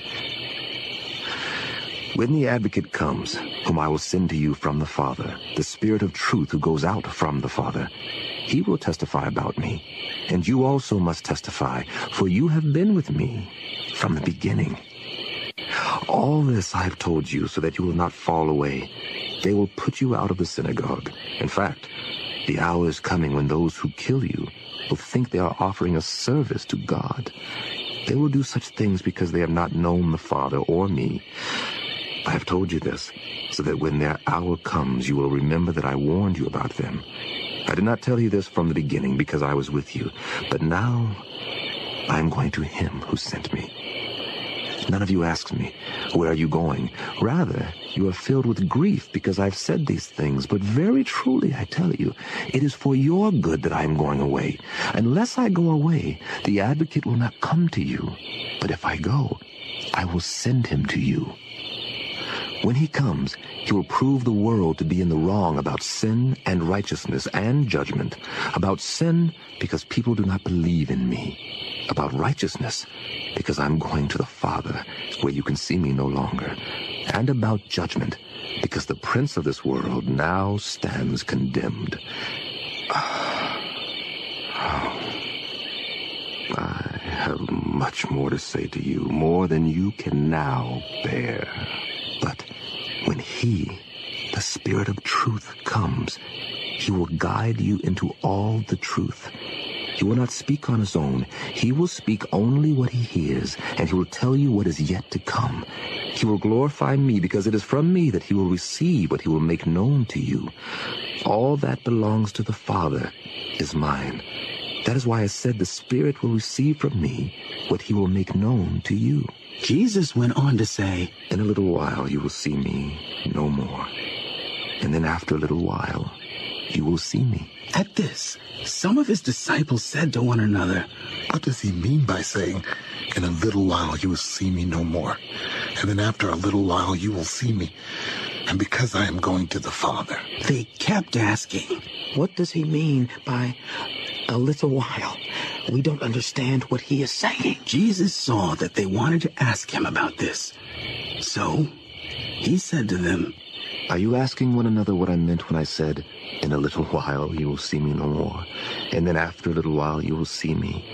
When the Advocate comes, whom I will send to you from the Father, the Spirit of truth who goes out from the Father, he will testify about me. And you also must testify, for you have been with me from the beginning. All this I have told you so that you will not fall away. They will put you out of the synagogue. In fact, the hour is coming when those who kill you will think they are offering a service to God. They will do such things because they have not known the Father or me. I have told you this, so that when their hour comes, you will remember that I warned you about them. I did not tell you this from the beginning because I was with you, but now I am going to him who sent me. None of you asks me, where are you going? Rather, you are filled with grief because I've said these things, but very truly I tell you, it is for your good that I am going away. Unless I go away, the Advocate will not come to you, but if I go, I will send him to you. When he comes, he will prove the world to be in the wrong about sin and righteousness and judgment. About sin, because people do not believe in me. About righteousness, because I'm going to the Father, where you can see me no longer. And about judgment, because the prince of this world now stands condemned. I have much more to say to you, more than you can now bear. But when he, the Spirit of truth, comes, He will guide you into all the truth. He will not speak on his own. He will speak only what he hears, and he will tell you what is yet to come. He will glorify me, because it is from me that he will receive what he will make known to you. All that belongs to the Father is mine. That is why I said the Spirit will receive from me what he will make known to you. Jesus went on to say, In a little while you will see me no more. And then after a little while you will see me. At this, some of his disciples said to one another, What does he mean by saying, in a little while you will see me no more, and then after a little while you will see me, and because I am going to the Father? They kept asking, What does he mean by a little while? We don't understand what he is saying. Jesus saw that they wanted to ask him about this. So he said to them, Are you asking one another what I meant when I said, In a little while you will see me no more, and then after a little while you will see me?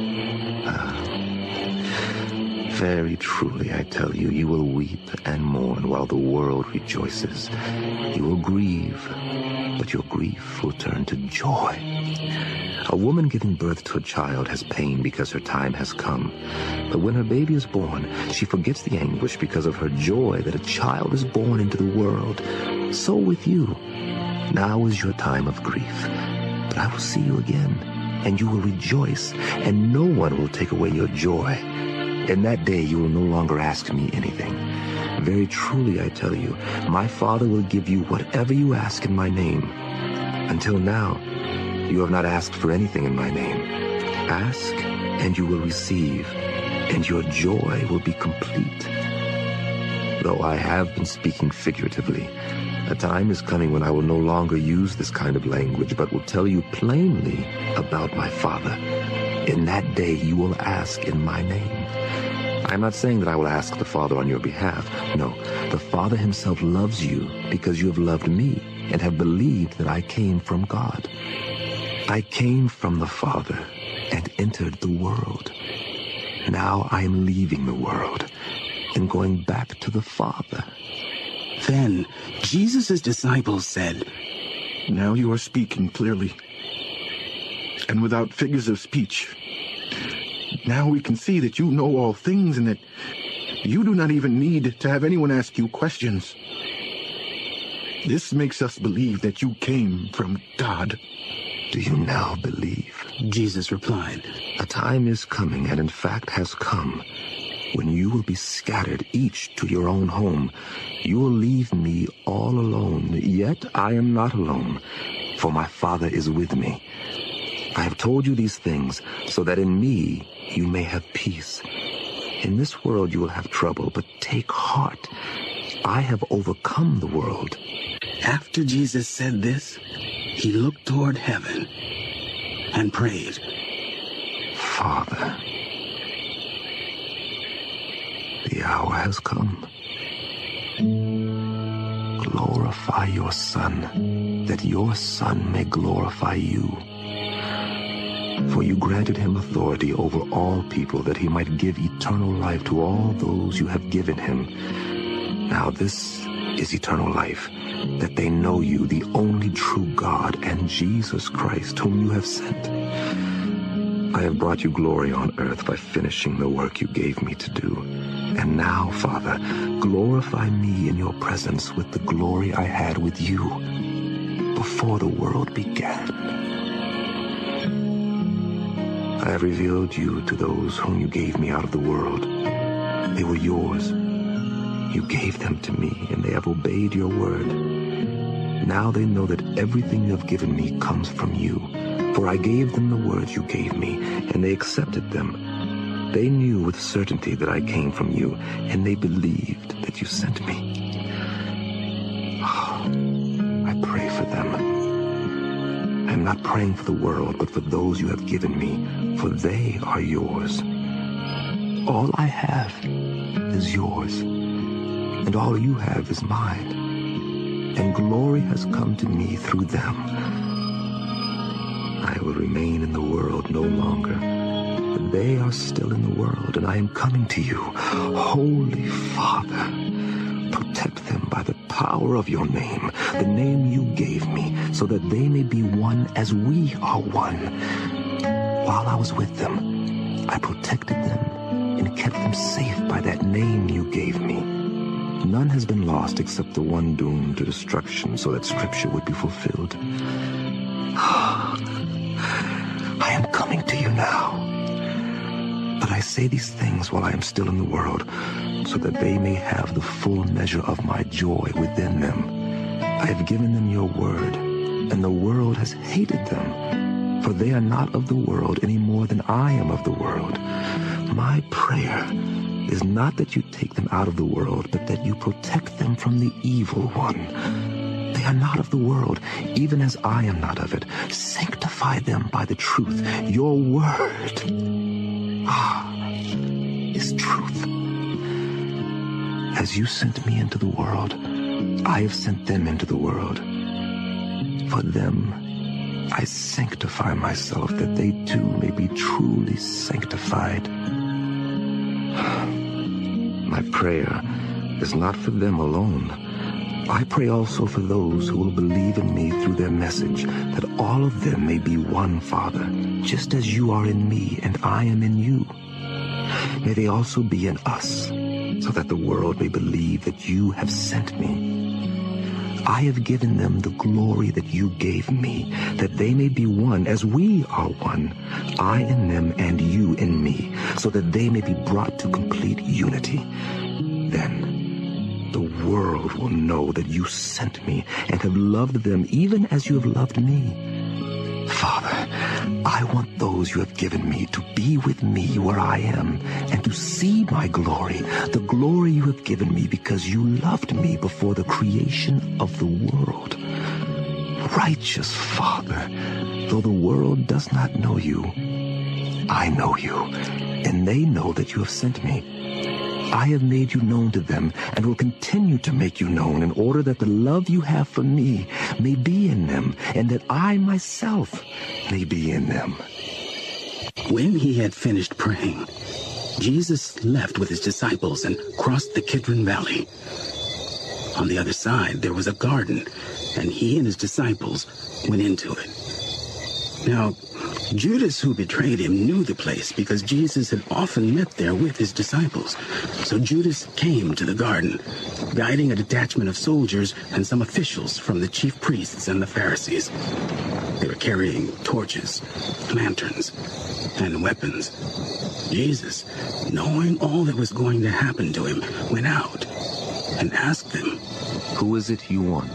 Very truly I tell you, you will weep and mourn while the world rejoices. You will grieve, but your grief will turn to joy. A woman giving birth to a child has pain because her time has come. But when her baby is born, she forgets the anguish because of her joy that a child is born into the world. So with you. Now is your time of grief. But I will see you again, and you will rejoice, and no one will take away your joy. In that day you will no longer ask me anything. Very truly I tell you, my Father will give you whatever you ask in my name. Until now, you have not asked for anything in my name. Ask, and you will receive, and your joy will be complete. Though I have been speaking figuratively, a time is coming when I will no longer use this kind of language, but will tell you plainly about my Father. In that day you will ask in my name. I am not saying that I will ask the Father on your behalf. No, the Father himself loves you because you have loved me and have believed that I came from God. I came from the Father and entered the world. Now I am leaving the world and going back to the Father. Then Jesus' disciples said, Now you are speaking clearly, and without figures of speech. Now we can see that you know all things, and that you do not even need to have anyone ask you questions. This makes us believe that you came from God. Do you now believe? Jesus replied, A time is coming, and in fact has come, when you will be scattered each to your own home. You will leave me all alone, yet I am not alone, for my Father is with me. I have told you these things so that in me you may have peace. In this world you will have trouble, but take heart. I have overcome the world. After Jesus said this, he looked toward heaven and prayed, Father, the hour has come. Glorify your Son, that your Son may glorify you. For you granted him authority over all people, that he might give eternal life to all those you have given him. Now this is eternal life, that they know you, the only true God, and Jesus Christ, whom you have sent. I have brought you glory on earth by finishing the work you gave me to do. And now, Father, glorify me in your presence with the glory I had with you before the world began. I have revealed you to those whom you gave me out of the world. They were yours. You gave them to me, and they have obeyed your word. Now they know that everything you have given me comes from you. For I gave them the words you gave me, and they accepted them. They knew with certainty that I came from you, and they believed that you sent me. Oh, I pray for them. I am not praying for the world, but for those you have given me, for they are yours. All I have is yours, and all you have is mine, and glory has come to me through them. I will remain in the world no longer, but they are still in the world, and I am coming to you. Holy Father, protect them by the power of your name, the name you gave me, so that they may be one as we are one. While I was with them, I protected them and kept them safe by that name you gave me. None has been lost except the one doomed to destruction, so that Scripture would be fulfilled. I am coming to you now. But I say these things while I am still in the world, so that they may have the full measure of my joy within them. I have given them your word, and the world has hated them, for they are not of the world any more than I am of the world. My prayer is not that you take them out of the world, but that you protect them from the evil one. They are not of the world, even as I am not of it. Sanctify them by the truth. Your word is truth. As you sent me into the world, I have sent them into the world. For them, I sanctify myself, that they too may be truly sanctified. My prayer is not for them alone. I pray also for those who will believe in me through their message, that all of them may be one, Father, just as you are in me and I am in you. May they also be in us, so that the world may believe that you have sent me. I have given them the glory that you gave me, that they may be one as we are one, I in them and you in me, so that they may be brought to complete unity. Then the world will know that you sent me and have loved them even as you have loved me. Father, I want those you have given me to be with me where I am and to see my glory, the glory you have given me because you loved me before the creation of the world. Righteous Father, though the world does not know you, I know you, and they know that you have sent me. I have made you known to them and will continue to make you known in order that the love you have for me may be in them and that I myself may be in them. When he had finished praying, Jesus left with his disciples and crossed the Kidron Valley. On the other side there was a garden, and he and his disciples went into it. Now, Judas, who betrayed him, knew the place because Jesus had often met there with his disciples. So Judas came to the garden, guiding a detachment of soldiers and some officials from the chief priests and the Pharisees. They were carrying torches, lanterns, and weapons. Jesus, knowing all that was going to happen to him, went out and asked them, "Who is it you want?"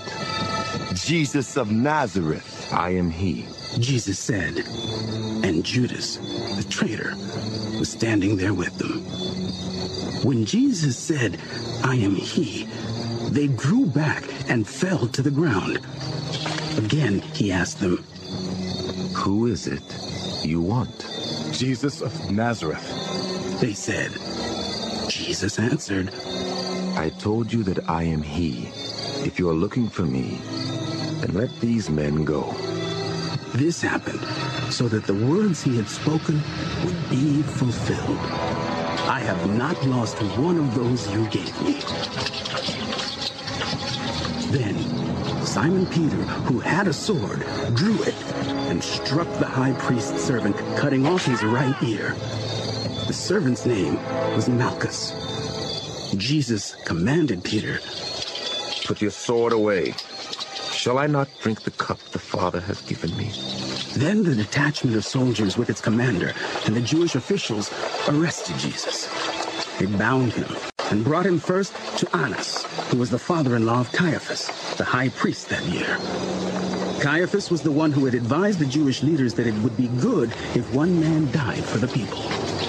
"Jesus of Nazareth." "I am he," Jesus said, and Judas, the traitor, was standing there with them. When Jesus said, "I am he," they drew back and fell to the ground. Again, he asked them, "Who is it you want?" "Jesus of Nazareth," they said. Jesus answered, "I told you that I am he. If you are looking for me, then let these men go." This happened so that the words he had spoken would be fulfilled. "I have not lost one of those you gave me." Then Simon Peter, who had a sword, drew it and struck the high priest's servant, cutting off his right ear. The servant's name was Malchus. Jesus commanded Peter, "Put your sword away. Shall I not drink the cup the Father has given me?" Then the detachment of soldiers with its commander and the Jewish officials arrested Jesus. They bound him and brought him first to Annas, who was the father-in-law of Caiaphas, the high priest that year. Caiaphas was the one who had advised the Jewish leaders that it would be good if one man died for the people.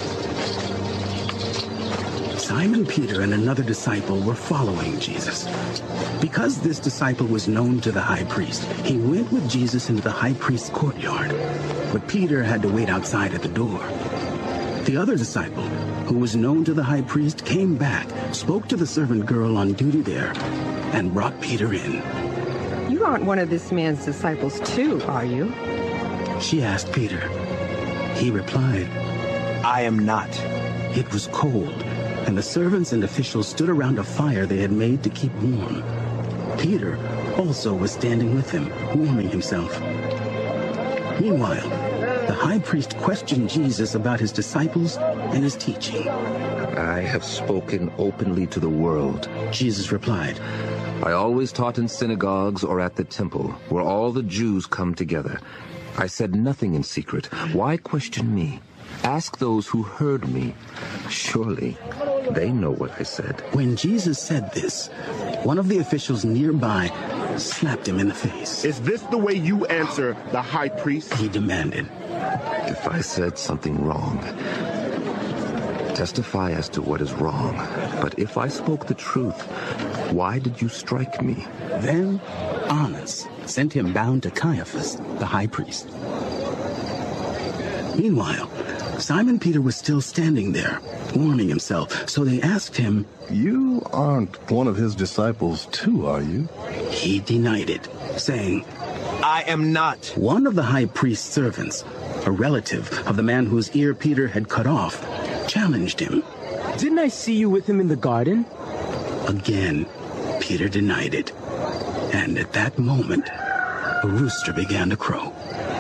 Simon Peter and another disciple were following Jesus. Because this disciple was known to the high priest, he went with Jesus into the high priest's courtyard. But Peter had to wait outside at the door. The other disciple, who was known to the high priest, came back, spoke to the servant girl on duty there, and brought Peter in. "You aren't one of this man's disciples too, are you?" She asked Peter. He replied, "I am not." It was cold, and the servants and officials stood around a fire they had made to keep warm. Peter also was standing with them, warming himself. Meanwhile, the high priest questioned Jesus about his disciples and his teaching. I have spoken openly to the world, Jesus replied. I always taught in synagogues or at the temple, where all the Jews come together. I said nothing in secret. Why question me? Ask those who heard me. Surely they know what I said. When Jesus said this, one of the officials nearby slapped him in the face. Is this the way you answer the high priest? He demanded. If I said something wrong, testify as to what is wrong. But if I spoke the truth, why did you strike me? Then Annas sent him bound to Caiaphas, the high priest. Meanwhile, Simon Peter was still standing there, warming himself, so they asked him, You aren't one of his disciples too, are you? He denied it, saying, I am not. One of the high priest's servants, a relative of the man whose ear Peter had cut off, challenged him. Didn't I see you with him in the garden? Again, Peter denied it. And at that moment, a rooster began to crow.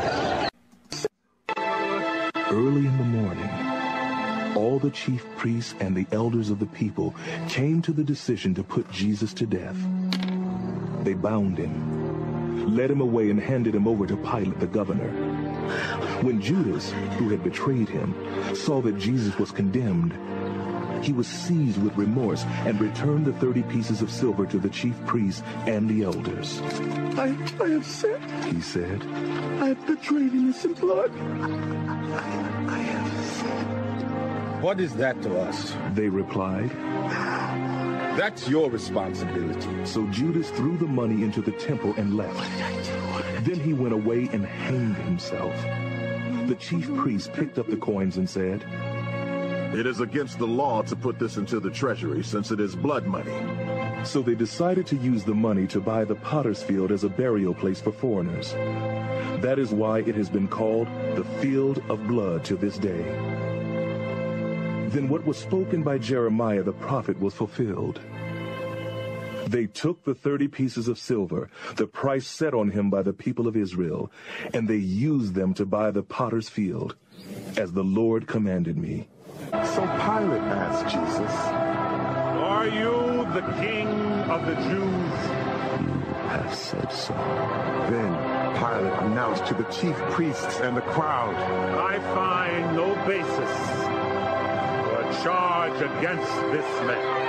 Early in the morning, all the chief priests and the elders of the people came to the decision to put Jesus to death. They bound him, led him away, and handed him over to Pilate the governor. When Judas, who had betrayed him, saw that Jesus was condemned, he was seized with remorse and returned the 30 pieces of silver to the chief priests and the elders. I have sinned, he said. I have betrayed innocent blood. I have sinned. What is that to us? They replied. That's your responsibility. So Judas threw the money into the temple and left. Then he went away and hanged himself. The chief priest picked up the coins and said, It is against the law to put this into the treasury, since it is blood money. So they decided to use the money to buy the potter's field as a burial place for foreigners. That is why it has been called the Field of Blood to this day. Then what was spoken by Jeremiah the prophet was fulfilled. They took the 30 pieces of silver, the price set on him by the people of Israel, and they used them to buy the potter's field, as the Lord commanded me. So Pilate asked Jesus, Are you the king of the Jews? You have said so. Then Pilate announced to the chief priests and the crowd, I find no basis for a charge against this man.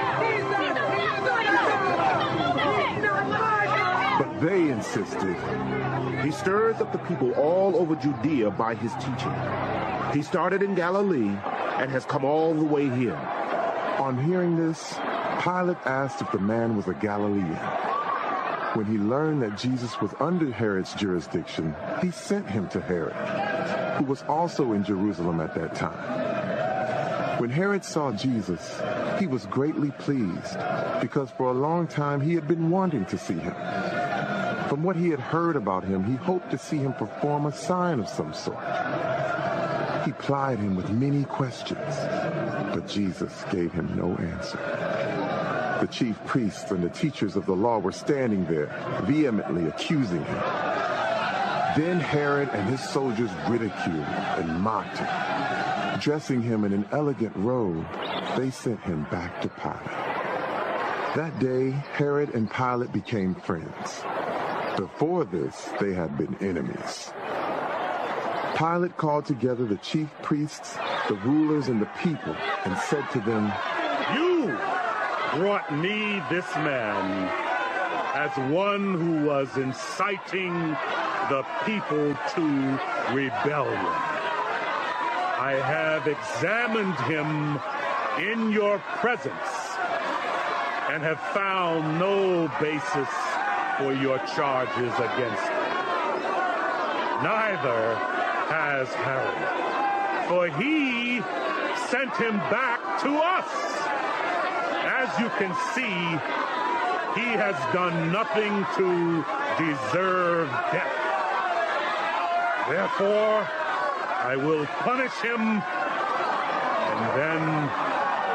But they insisted. He stirs up the people all over Judea by his teaching. He started in Galilee and has come all the way here. On hearing this, Pilate asked if the man was a Galilean. When he learned that Jesus was under Herod's jurisdiction, he sent him to Herod, who was also in Jerusalem at that time. When Herod saw Jesus, he was greatly pleased, because for a long time he had been wanting to see him. From what he had heard about him, he hoped to see him perform a sign of some sort. He plied him with many questions, but Jesus gave him no answer. The chief priests and the teachers of the law were standing there, vehemently accusing him. Then Herod and his soldiers ridiculed and mocked him. Dressing him in an elegant robe, they sent him back to Pilate. That day, Herod and Pilate became friends. Before this, they had been enemies. Pilate called together the chief priests, the rulers, and the people, and said to them, You brought me this man as one who was inciting the people to rebellion. I have examined him in your presence and have found no basis for your charges against him. Neither has Herod, for he sent him back to us. As you can see, he has done nothing to deserve death. Therefore, I will punish him and then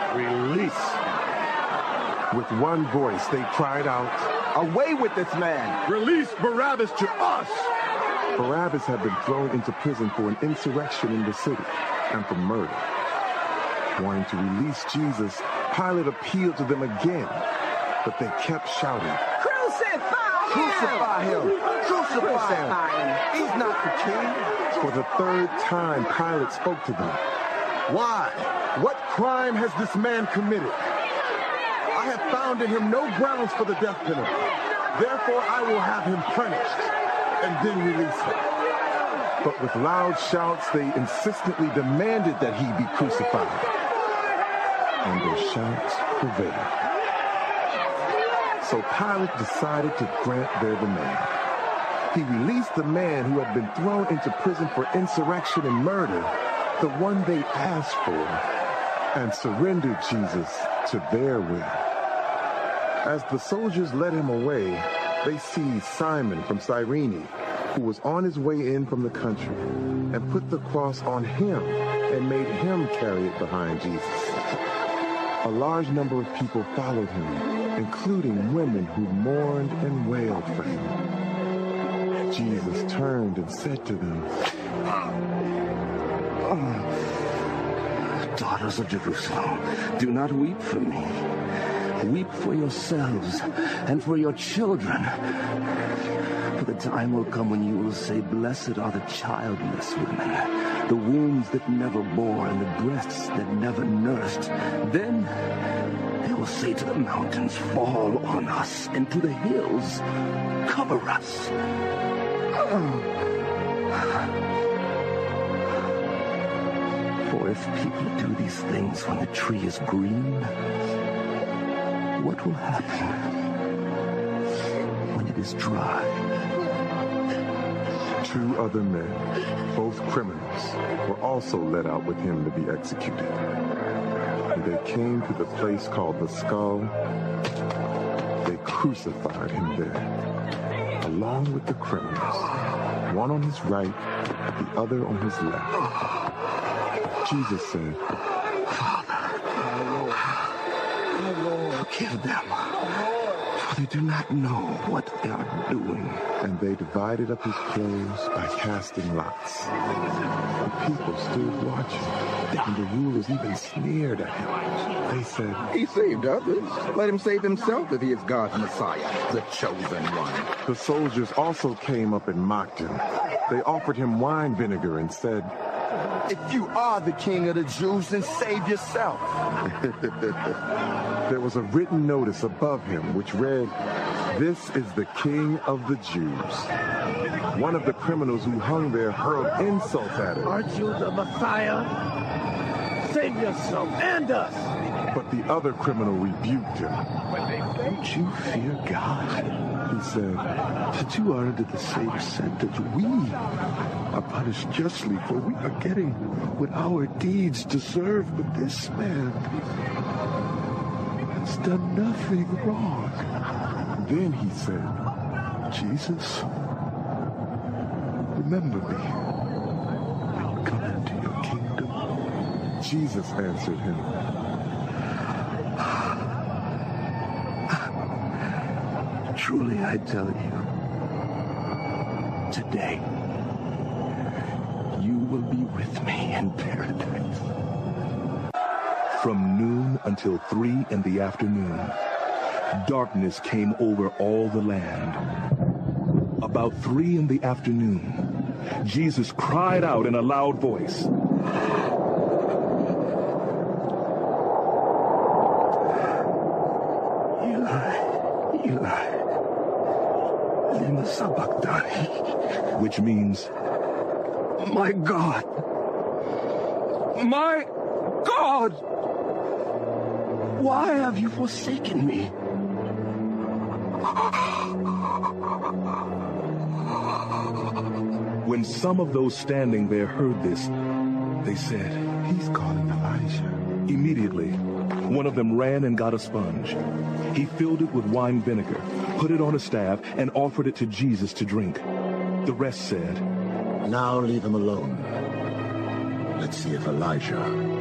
Release him. With one voice, they cried out, "Away with this man! Release Barabbas to us!" Barabbas had been thrown into prison for an insurrection in the city and for murder. Wanting to release Jesus, Pilate appealed to them again, but they kept shouting, "Crucify him! Crucify him! Crucify him! He's not the king." For the third time, Pilate spoke to them. "Why? What crime has this man committed? I have found in him no grounds for the death penalty. Therefore, I will have him punished and then release him." But with loud shouts, they insistently demanded that he be crucified. And their shouts prevailed. So Pilate decided to grant their demand. He released the man who had been thrown into prison for insurrection and murder, the one they asked for, and surrendered Jesus to their will. As the soldiers led him away, they seized Simon from Cyrene, who was on his way in from the country, and put the cross on him and made him carry it behind Jesus. A large number of people followed him, including women who mourned and wailed for him. Jesus turned and said to them, Daughters of Jerusalem, do not weep for me. Weep for yourselves and for your children. For the time will come when you will say, "Blessed are the childless women, the wombs that never bore and the breasts that never nursed." Then they will say to the mountains, "Fall on us," and to the hills, "Cover us." For if people do these things when the tree is green, what will happen when it is dry? 2 other men, both criminals, were also led out with him to be executed. When they came to the place called the Skull, they crucified him there, along with the criminals, one on his right, the other on his left. Jesus said, "Father, forgive them, for they do not know what they are doing." And they divided up his clothes by casting lots. The people stood watching, and the rulers even sneered at him. They said, "He saved others. Let him save himself if he is God's Messiah, the chosen one." The soldiers also came up and mocked him. They offered him wine vinegar and said, "If you are the king of the Jews, then save yourself." There was a written notice above him which read, "This is the King of the Jews." One of the criminals who hung there hurled insults at him. "Aren't you the Messiah? Save yourself and us!" But the other criminal rebuked him. "Don't you fear God?" he said, "that you are under the same sentence. We are punished justly, for we are getting what our deeds deserve, but this man has done nothing wrong." Then he said, "Jesus, remember me when you come into your kingdom." Jesus answered him, "Truly I tell you, today you will be with me in paradise." From noon until 3 in the afternoon, darkness came over all the land. About 3 in the afternoon, Jesus cried out in a loud voice, Eli, lima sabachthani, which means, "My God, my God, why have you forsaken me?" When some of those standing there heard this, they said, "He's calling Elijah." Immediately, one of them ran and got a sponge. He filled it with wine vinegar, put it on a staff, and offered it to Jesus to drink. The rest said, "Now leave him alone. Let's see if Elijah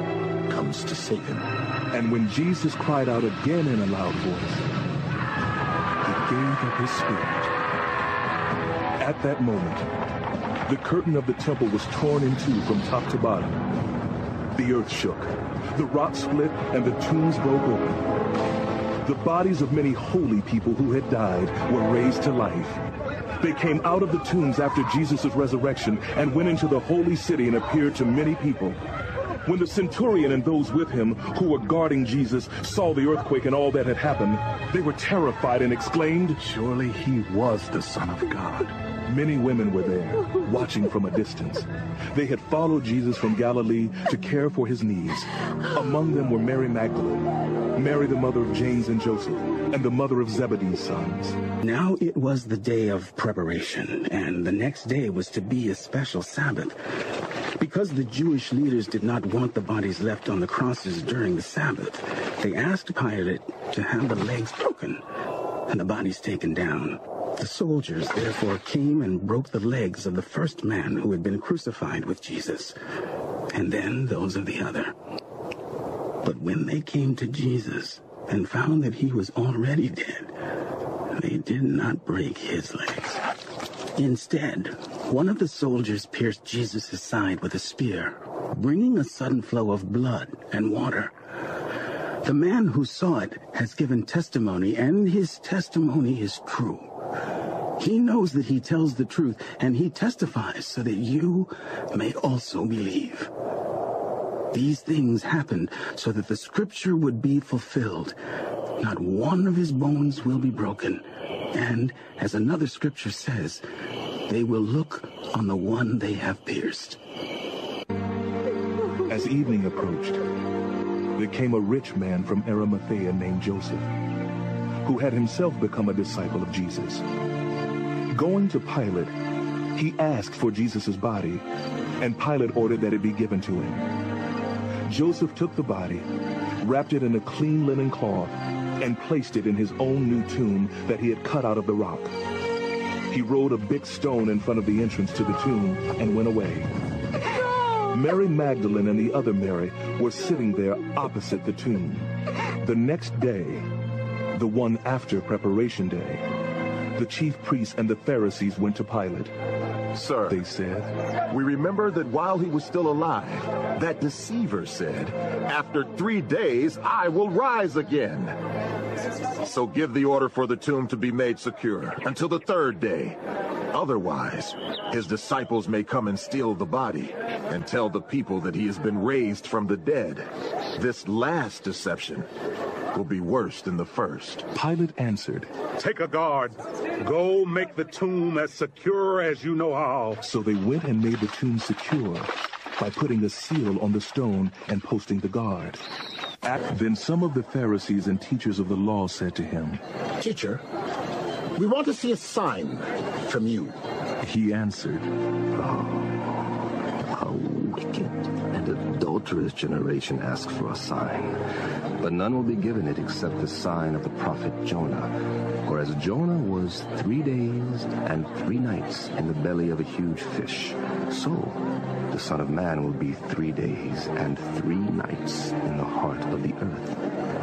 comes to save him. And when Jesus cried out again in a loud voice, he gave up his spirit. At that moment, the curtain of the temple was torn in two from top to bottom. The earth shook, the rock split, and the tombs broke open. The bodies of many holy people who had died were raised to life. They came out of the tombs after Jesus' resurrection and went into the holy city and appeared to many people. When the centurion and those with him who were guarding Jesus saw the earthquake and all that had happened, they were terrified and exclaimed, "Surely he was the Son of God." Many women were there, watching from a distance. They had followed Jesus from Galilee to care for his needs. Among them were Mary Magdalene, Mary the mother of James and Joseph, and the mother of Zebedee's sons. Now it was the day of preparation, and the next day was to be a special Sabbath. Because the Jewish leaders did not want the bodies left on the crosses during the Sabbath, they asked Pilate to have the legs broken and the bodies taken down. The soldiers therefore came and broke the legs of the first man who had been crucified with Jesus, and then those of the other. But when they came to Jesus and found that he was already dead, they did not break his legs. Instead, one of the soldiers pierced Jesus' side with a spear, bringing a sudden flow of blood and water. The man who saw it has given testimony, and his testimony is true. He knows that he tells the truth, and he testifies so that you may also believe. These things happened so that the scripture would be fulfilled. Not one of his bones will be broken. And, as another scripture says, they will look on the one they have pierced. As evening approached, there came a rich man from Arimathea named Joseph, who had himself become a disciple of Jesus. Going to Pilate, he asked for Jesus' body, and Pilate ordered that it be given to him. Joseph took the body, wrapped it in a clean linen cloth, and placed it in his own new tomb that he had cut out of the rock. He rolled a big stone in front of the entrance to the tomb and went away. Mary Magdalene and the other Mary were sitting there opposite the tomb. The next day, the one after Preparation Day, the chief priests and the Pharisees went to Pilate. "Sir," they said, "we remember that while he was still alive, that deceiver said, 'After 3 days I will rise again.' So give the order for the tomb to be made secure until the 3rd day. Otherwise, his disciples may come and steal the body and tell the people that he has been raised from the dead. This last deception will be worse than the first." Pilate answered, "Take a guard. Go make the tomb as secure as you know how." So they went and made the tomb secure by putting a seal on the stone and posting the guard. Then some of the Pharisees and teachers of the law said to him, "Teacher, we want to see a sign from you." He answered, "Oh, how wicked and adulterous generation asks for a sign. But none will be given it except the sign of the prophet Jonah. For as Jonah was 3 days and 3 nights in the belly of a huge fish, so the Son of Man will be 3 days and 3 nights in the heart of the earth."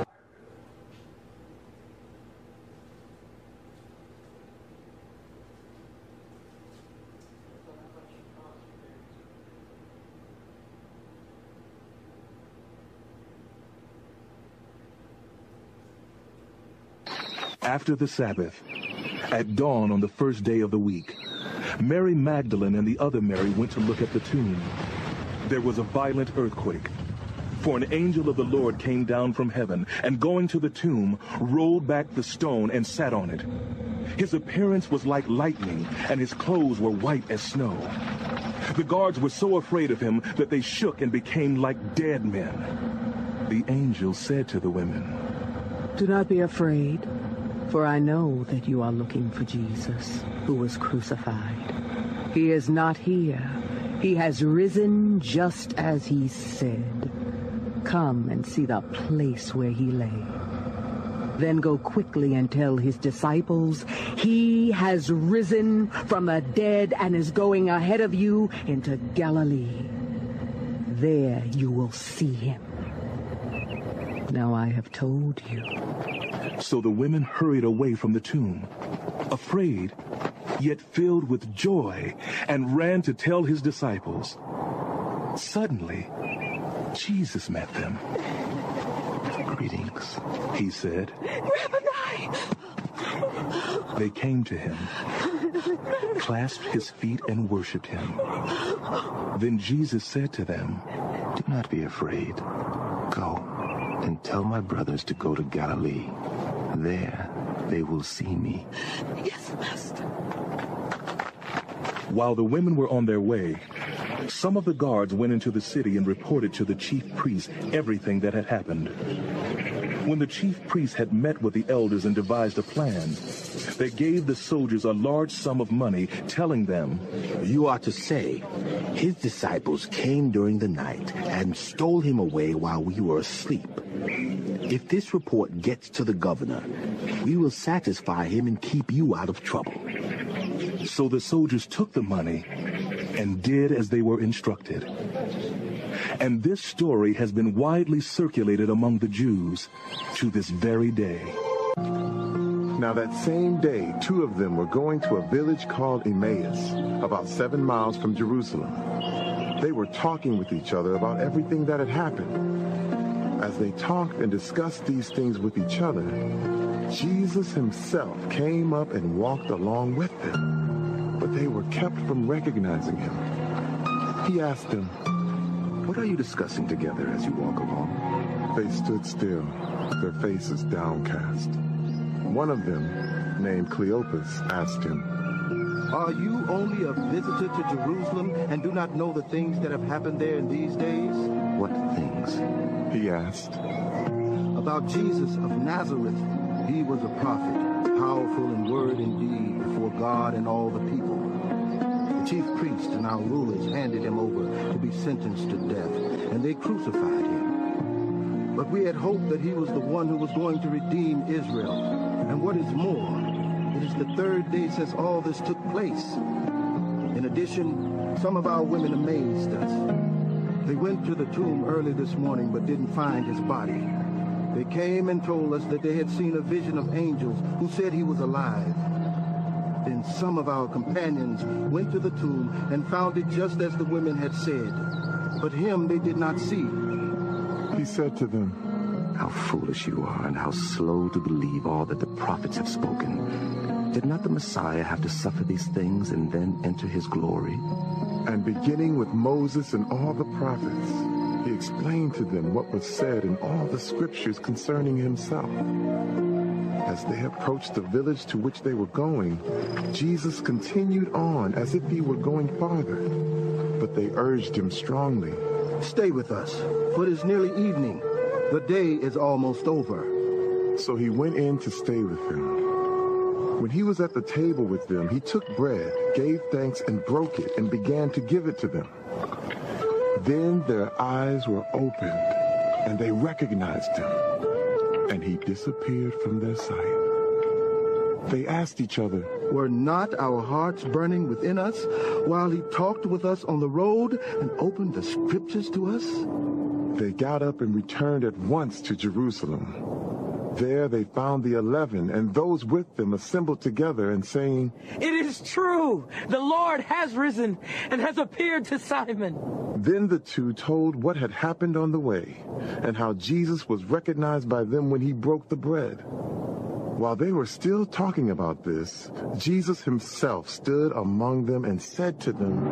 After the Sabbath, at dawn on the first day of the week, Mary Magdalene and the other Mary went to look at the tomb. There was a violent earthquake, for an angel of the Lord came down from heaven, and going to the tomb, rolled back the stone and sat on it. His appearance was like lightning, and his clothes were white as snow. The guards were so afraid of him that they shook and became like dead men. The angel said to the women, "Do not be afraid, for I know that you are looking for Jesus, who was crucified. He is not here. He has risen just as he said. Come and see the place where he lay. Then go quickly and tell his disciples, he has risen from the dead and is going ahead of you into Galilee. there you will see him. Now I have told you. So the women hurried away from the tomb, afraid, yet filled with joy, and ran to tell his disciples. Suddenly, Jesus met them. Greetings, he said. Rabbi! They came to him, clasped his feet, and worshipped him. Then Jesus said to them, Do not be afraid. Go and tell my brothers to go to Galilee. There they will see me. Yes, Master. While the women were on their way, some of the guards went into the city and reported to the chief priests everything that had happened. When the chief priests had met with the elders and devised a plan, they gave the soldiers a large sum of money, telling them, You are to say, his disciples came during the night and stole him away while we were asleep. If this report gets to the governor, we will satisfy him and keep you out of trouble. So the soldiers took the money and did as they were instructed. And this story has been widely circulated among the Jews to this very day. Now that same day, two of them were going to a village called Emmaus, about 7 miles from Jerusalem. They were talking with each other about everything that had happened. As they talked and discussed these things with each other, Jesus himself came up and walked along with them, but they were kept from recognizing him. He asked them, What are you discussing together as you walk along? They stood still, their faces downcast. One of them, named Cleopas, asked him, Are you only a visitor to Jerusalem and do not know the things that have happened there in these days? What things? He asked. About Jesus of Nazareth. He was a prophet, powerful in word and deed before God and all the people. The chief priests and our rulers handed him over to be sentenced to death, and they crucified him. But we had hoped that he was the one who was going to redeem Israel. And what is more, it is the third day since all this took place. In addition, some of our women amazed us. They went to the tomb early this morning but didn't find his body. They came and told us that they had seen a vision of angels who said he was alive. Then some of our companions went to the tomb and found it just as the women had said. But him they did not see. He said to them, How foolish you are, and how slow to believe all that the prophets have spoken. Did not the Messiah have to suffer these things and then enter his glory? And beginning with Moses and all the prophets, he explained to them what was said in all the scriptures concerning himself. As they approached the village to which they were going, Jesus continued on as if he were going farther. But they urged him strongly, Stay with us, for it is nearly evening. The day is almost over. So he went in to stay with them. When he was at the table with them, he took bread, gave thanks, and broke it, and began to give it to them. Then their eyes were opened, and they recognized him, and he disappeared from their sight. They asked each other, Were not our hearts burning within us while he talked with us on the road and opened the scriptures to us? They got up and returned at once to Jerusalem. There they found the 11 and those with them assembled together and saying, It is true! The Lord has risen and has appeared to Simon. Then the two told what had happened on the way and how Jesus was recognized by them when he broke the bread. While they were still talking about this, Jesus himself stood among them and said to them,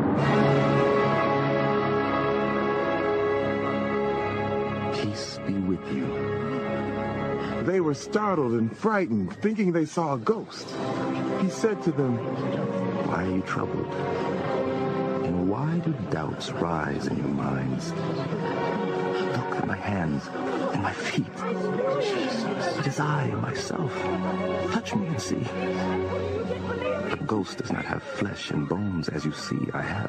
Peace be with you. They were startled and frightened, thinking they saw a ghost. He said to them, Why are you troubled? And why do doubts rise in your minds? Look at my hands and my feet. It is I myself. Touch me and see. A ghost does not have flesh and bones as you see I have.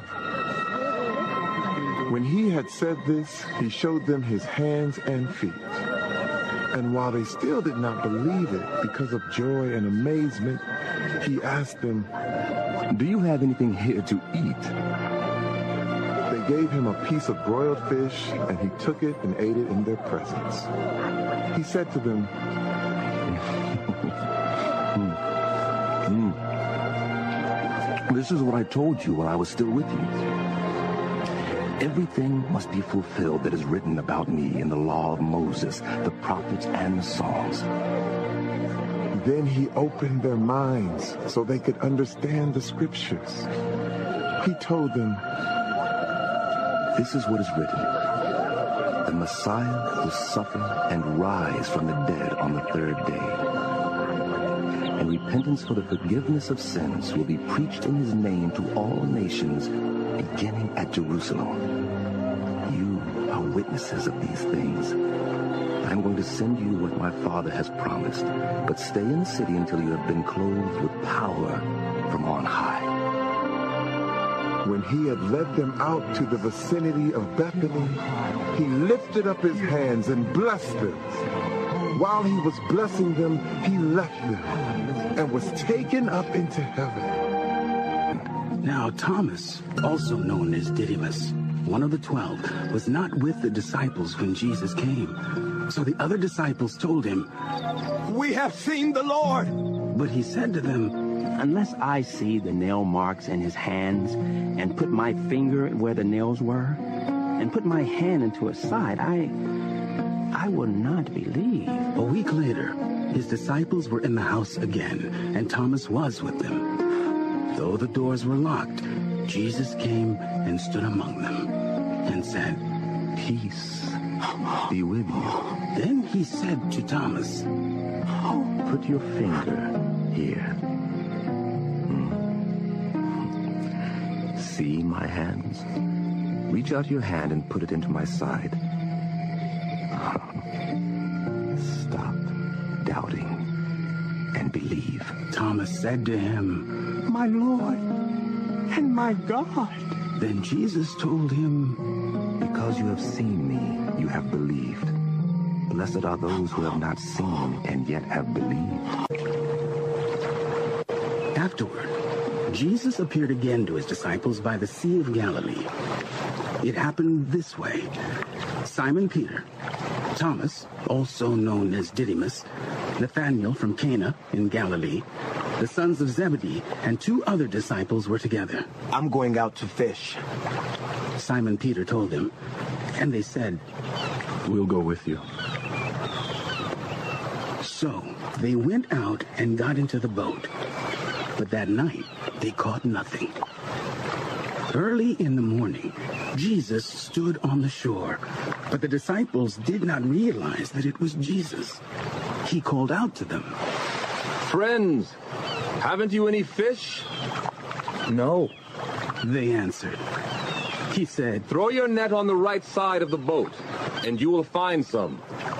When he had said this, he showed them his hands and feet. And while they still did not believe it because of joy and amazement, he asked them, Do you have anything here to eat? They gave him a piece of broiled fish, and he took it and ate it in their presence. He said to them, This is what I told you while I was still with you. Everything must be fulfilled that is written about me in the law of Moses, the prophets, and the Psalms. Then he opened their minds so they could understand the scriptures. He told them, This is what is written. The Messiah will suffer and rise from the dead on the third day. And repentance for the forgiveness of sins will be preached in his name to all nations, beginning at Jerusalem. You are witnesses of these things. I'm going to send you what my Father has promised, but stay in the city until you have been clothed with power from on high. When he had led them out to the vicinity of Bethany, he lifted up his hands and blessed them. While he was blessing them, he left them and was taken up into heaven. Now Thomas, also known as Didymus, one of the 12, was not with the disciples when Jesus came. So the other disciples told him, We have seen the Lord. But he said to them, Unless I see the nail marks in his hands, and put my finger where the nails were, and put my hand into his side, I will not believe. A week later, his disciples were in the house again, and Thomas was with them. Though the doors were locked, Jesus came and stood among them and said, Peace be with you. Then he said to Thomas, Put your finger here. See my hands? Reach out your hand and put it into my side. Stop doubting and believe. Thomas said to him, My Lord and my God. Then Jesus told him, Because you have seen me, you have believed. Blessed are those who have not seen and yet have believed. Afterward, Jesus appeared again to his disciples by the Sea of Galilee. It happened this way. Simon Peter, Thomas, also known as Didymus, Nathanael from Cana in Galilee, the sons of Zebedee, and 2 other disciples were together. I'm going out to fish. Simon Peter told them, and they said, We'll go with you. So they went out and got into the boat. But that night they caught nothing. Early in the morning, Jesus stood on the shore, but the disciples did not realize that it was Jesus. He called out to them, Friends, haven't you any fish? No, they answered. He said, Throw your net on the right side of the boat, and you will find some.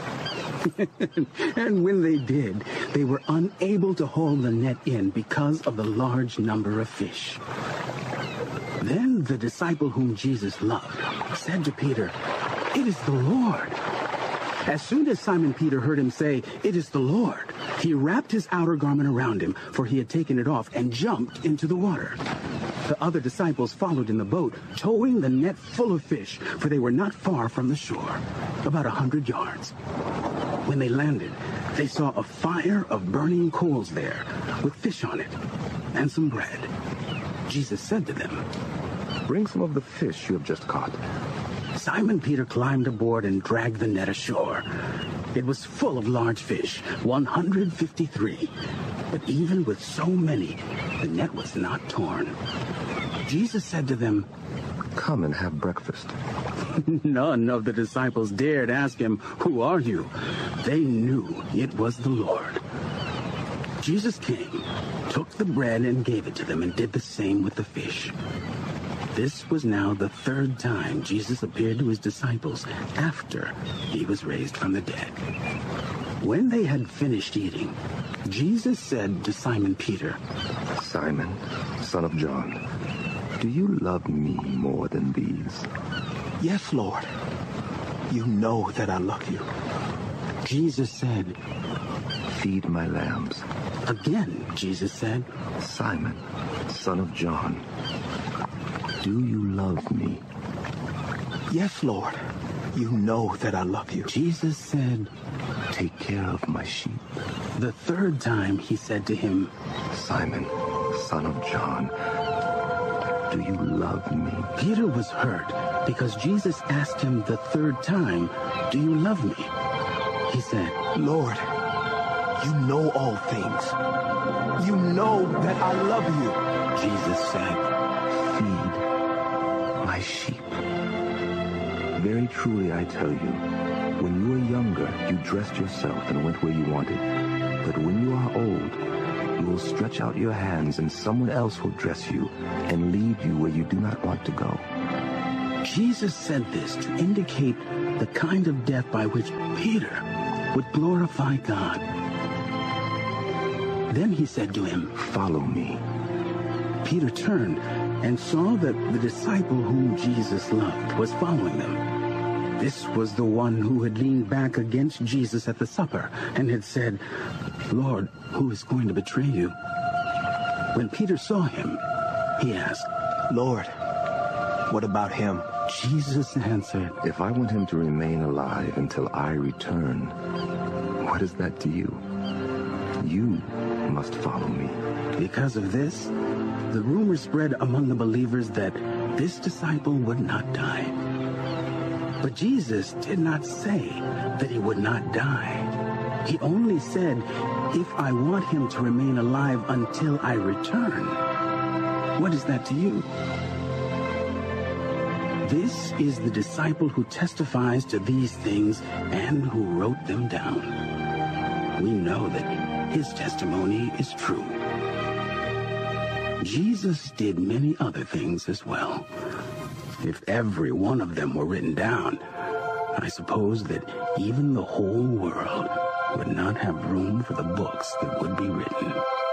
And when they did, they were unable to haul the net in because of the large number of fish. Then the disciple whom Jesus loved said to Peter, It is the Lord. As soon as Simon Peter heard him say, It is the Lord, he wrapped his outer garment around him, for he had taken it off, and jumped into the water. The other disciples followed in the boat, towing the net full of fish, for they were not far from the shore, about 100 yards. When they landed, they saw a fire of burning coals there, with fish on it, and some bread. Jesus said to them, Bring some of the fish you have just caught. Simon Peter climbed aboard and dragged the net ashore. It was full of large fish, 153. But even with so many, the net was not torn. Jesus said to them, Come and have breakfast. None of the disciples dared ask him, Who are you? They knew it was the Lord. Jesus came, took the bread and gave it to them, and did the same with the fish. This was now the 3rd time Jesus appeared to his disciples after he was raised from the dead. When they had finished eating, Jesus said to Simon Peter, Simon, son of John, do you love me more than these? Yes, Lord. You know that I love you. Jesus said, Feed my lambs. Again, Jesus said, Simon, son of John, do you love me? Yes, Lord. You know that I love you. Jesus said, Take care of my sheep. The third time he said to him, Simon, son of John, do you love me? Peter was hurt because Jesus asked him the third time, Do you love me? He said, Lord, you know all things. You know that I love you. Jesus said, Feed my sheep. Very truly I tell you, when you were younger, you dressed yourself and went where you wanted. But when you are old, you will stretch out your hands and someone else will dress you and lead you where you do not want to go. Jesus said this to indicate the kind of death by which Peter would glorify God. Then he said to him, Follow me. Peter turned and saw that the disciple whom Jesus loved was following them. This was the one who had leaned back against Jesus at the supper and had said, Lord, who is going to betray you? When Peter saw him, he asked, Lord, what about him? Jesus answered, If I want him to remain alive until I return, what is that to you? You must follow me. Because of this, the rumor spread among the believers that this disciple would not die. But Jesus did not say that he would not die. He only said, if I want him to remain alive until I return. What is that to you? This is the disciple who testifies to these things and who wrote them down. We know that his testimony is true. Jesus did many other things as well. If every one of them were written down, I suppose that even the whole world would not have room for the books that would be written.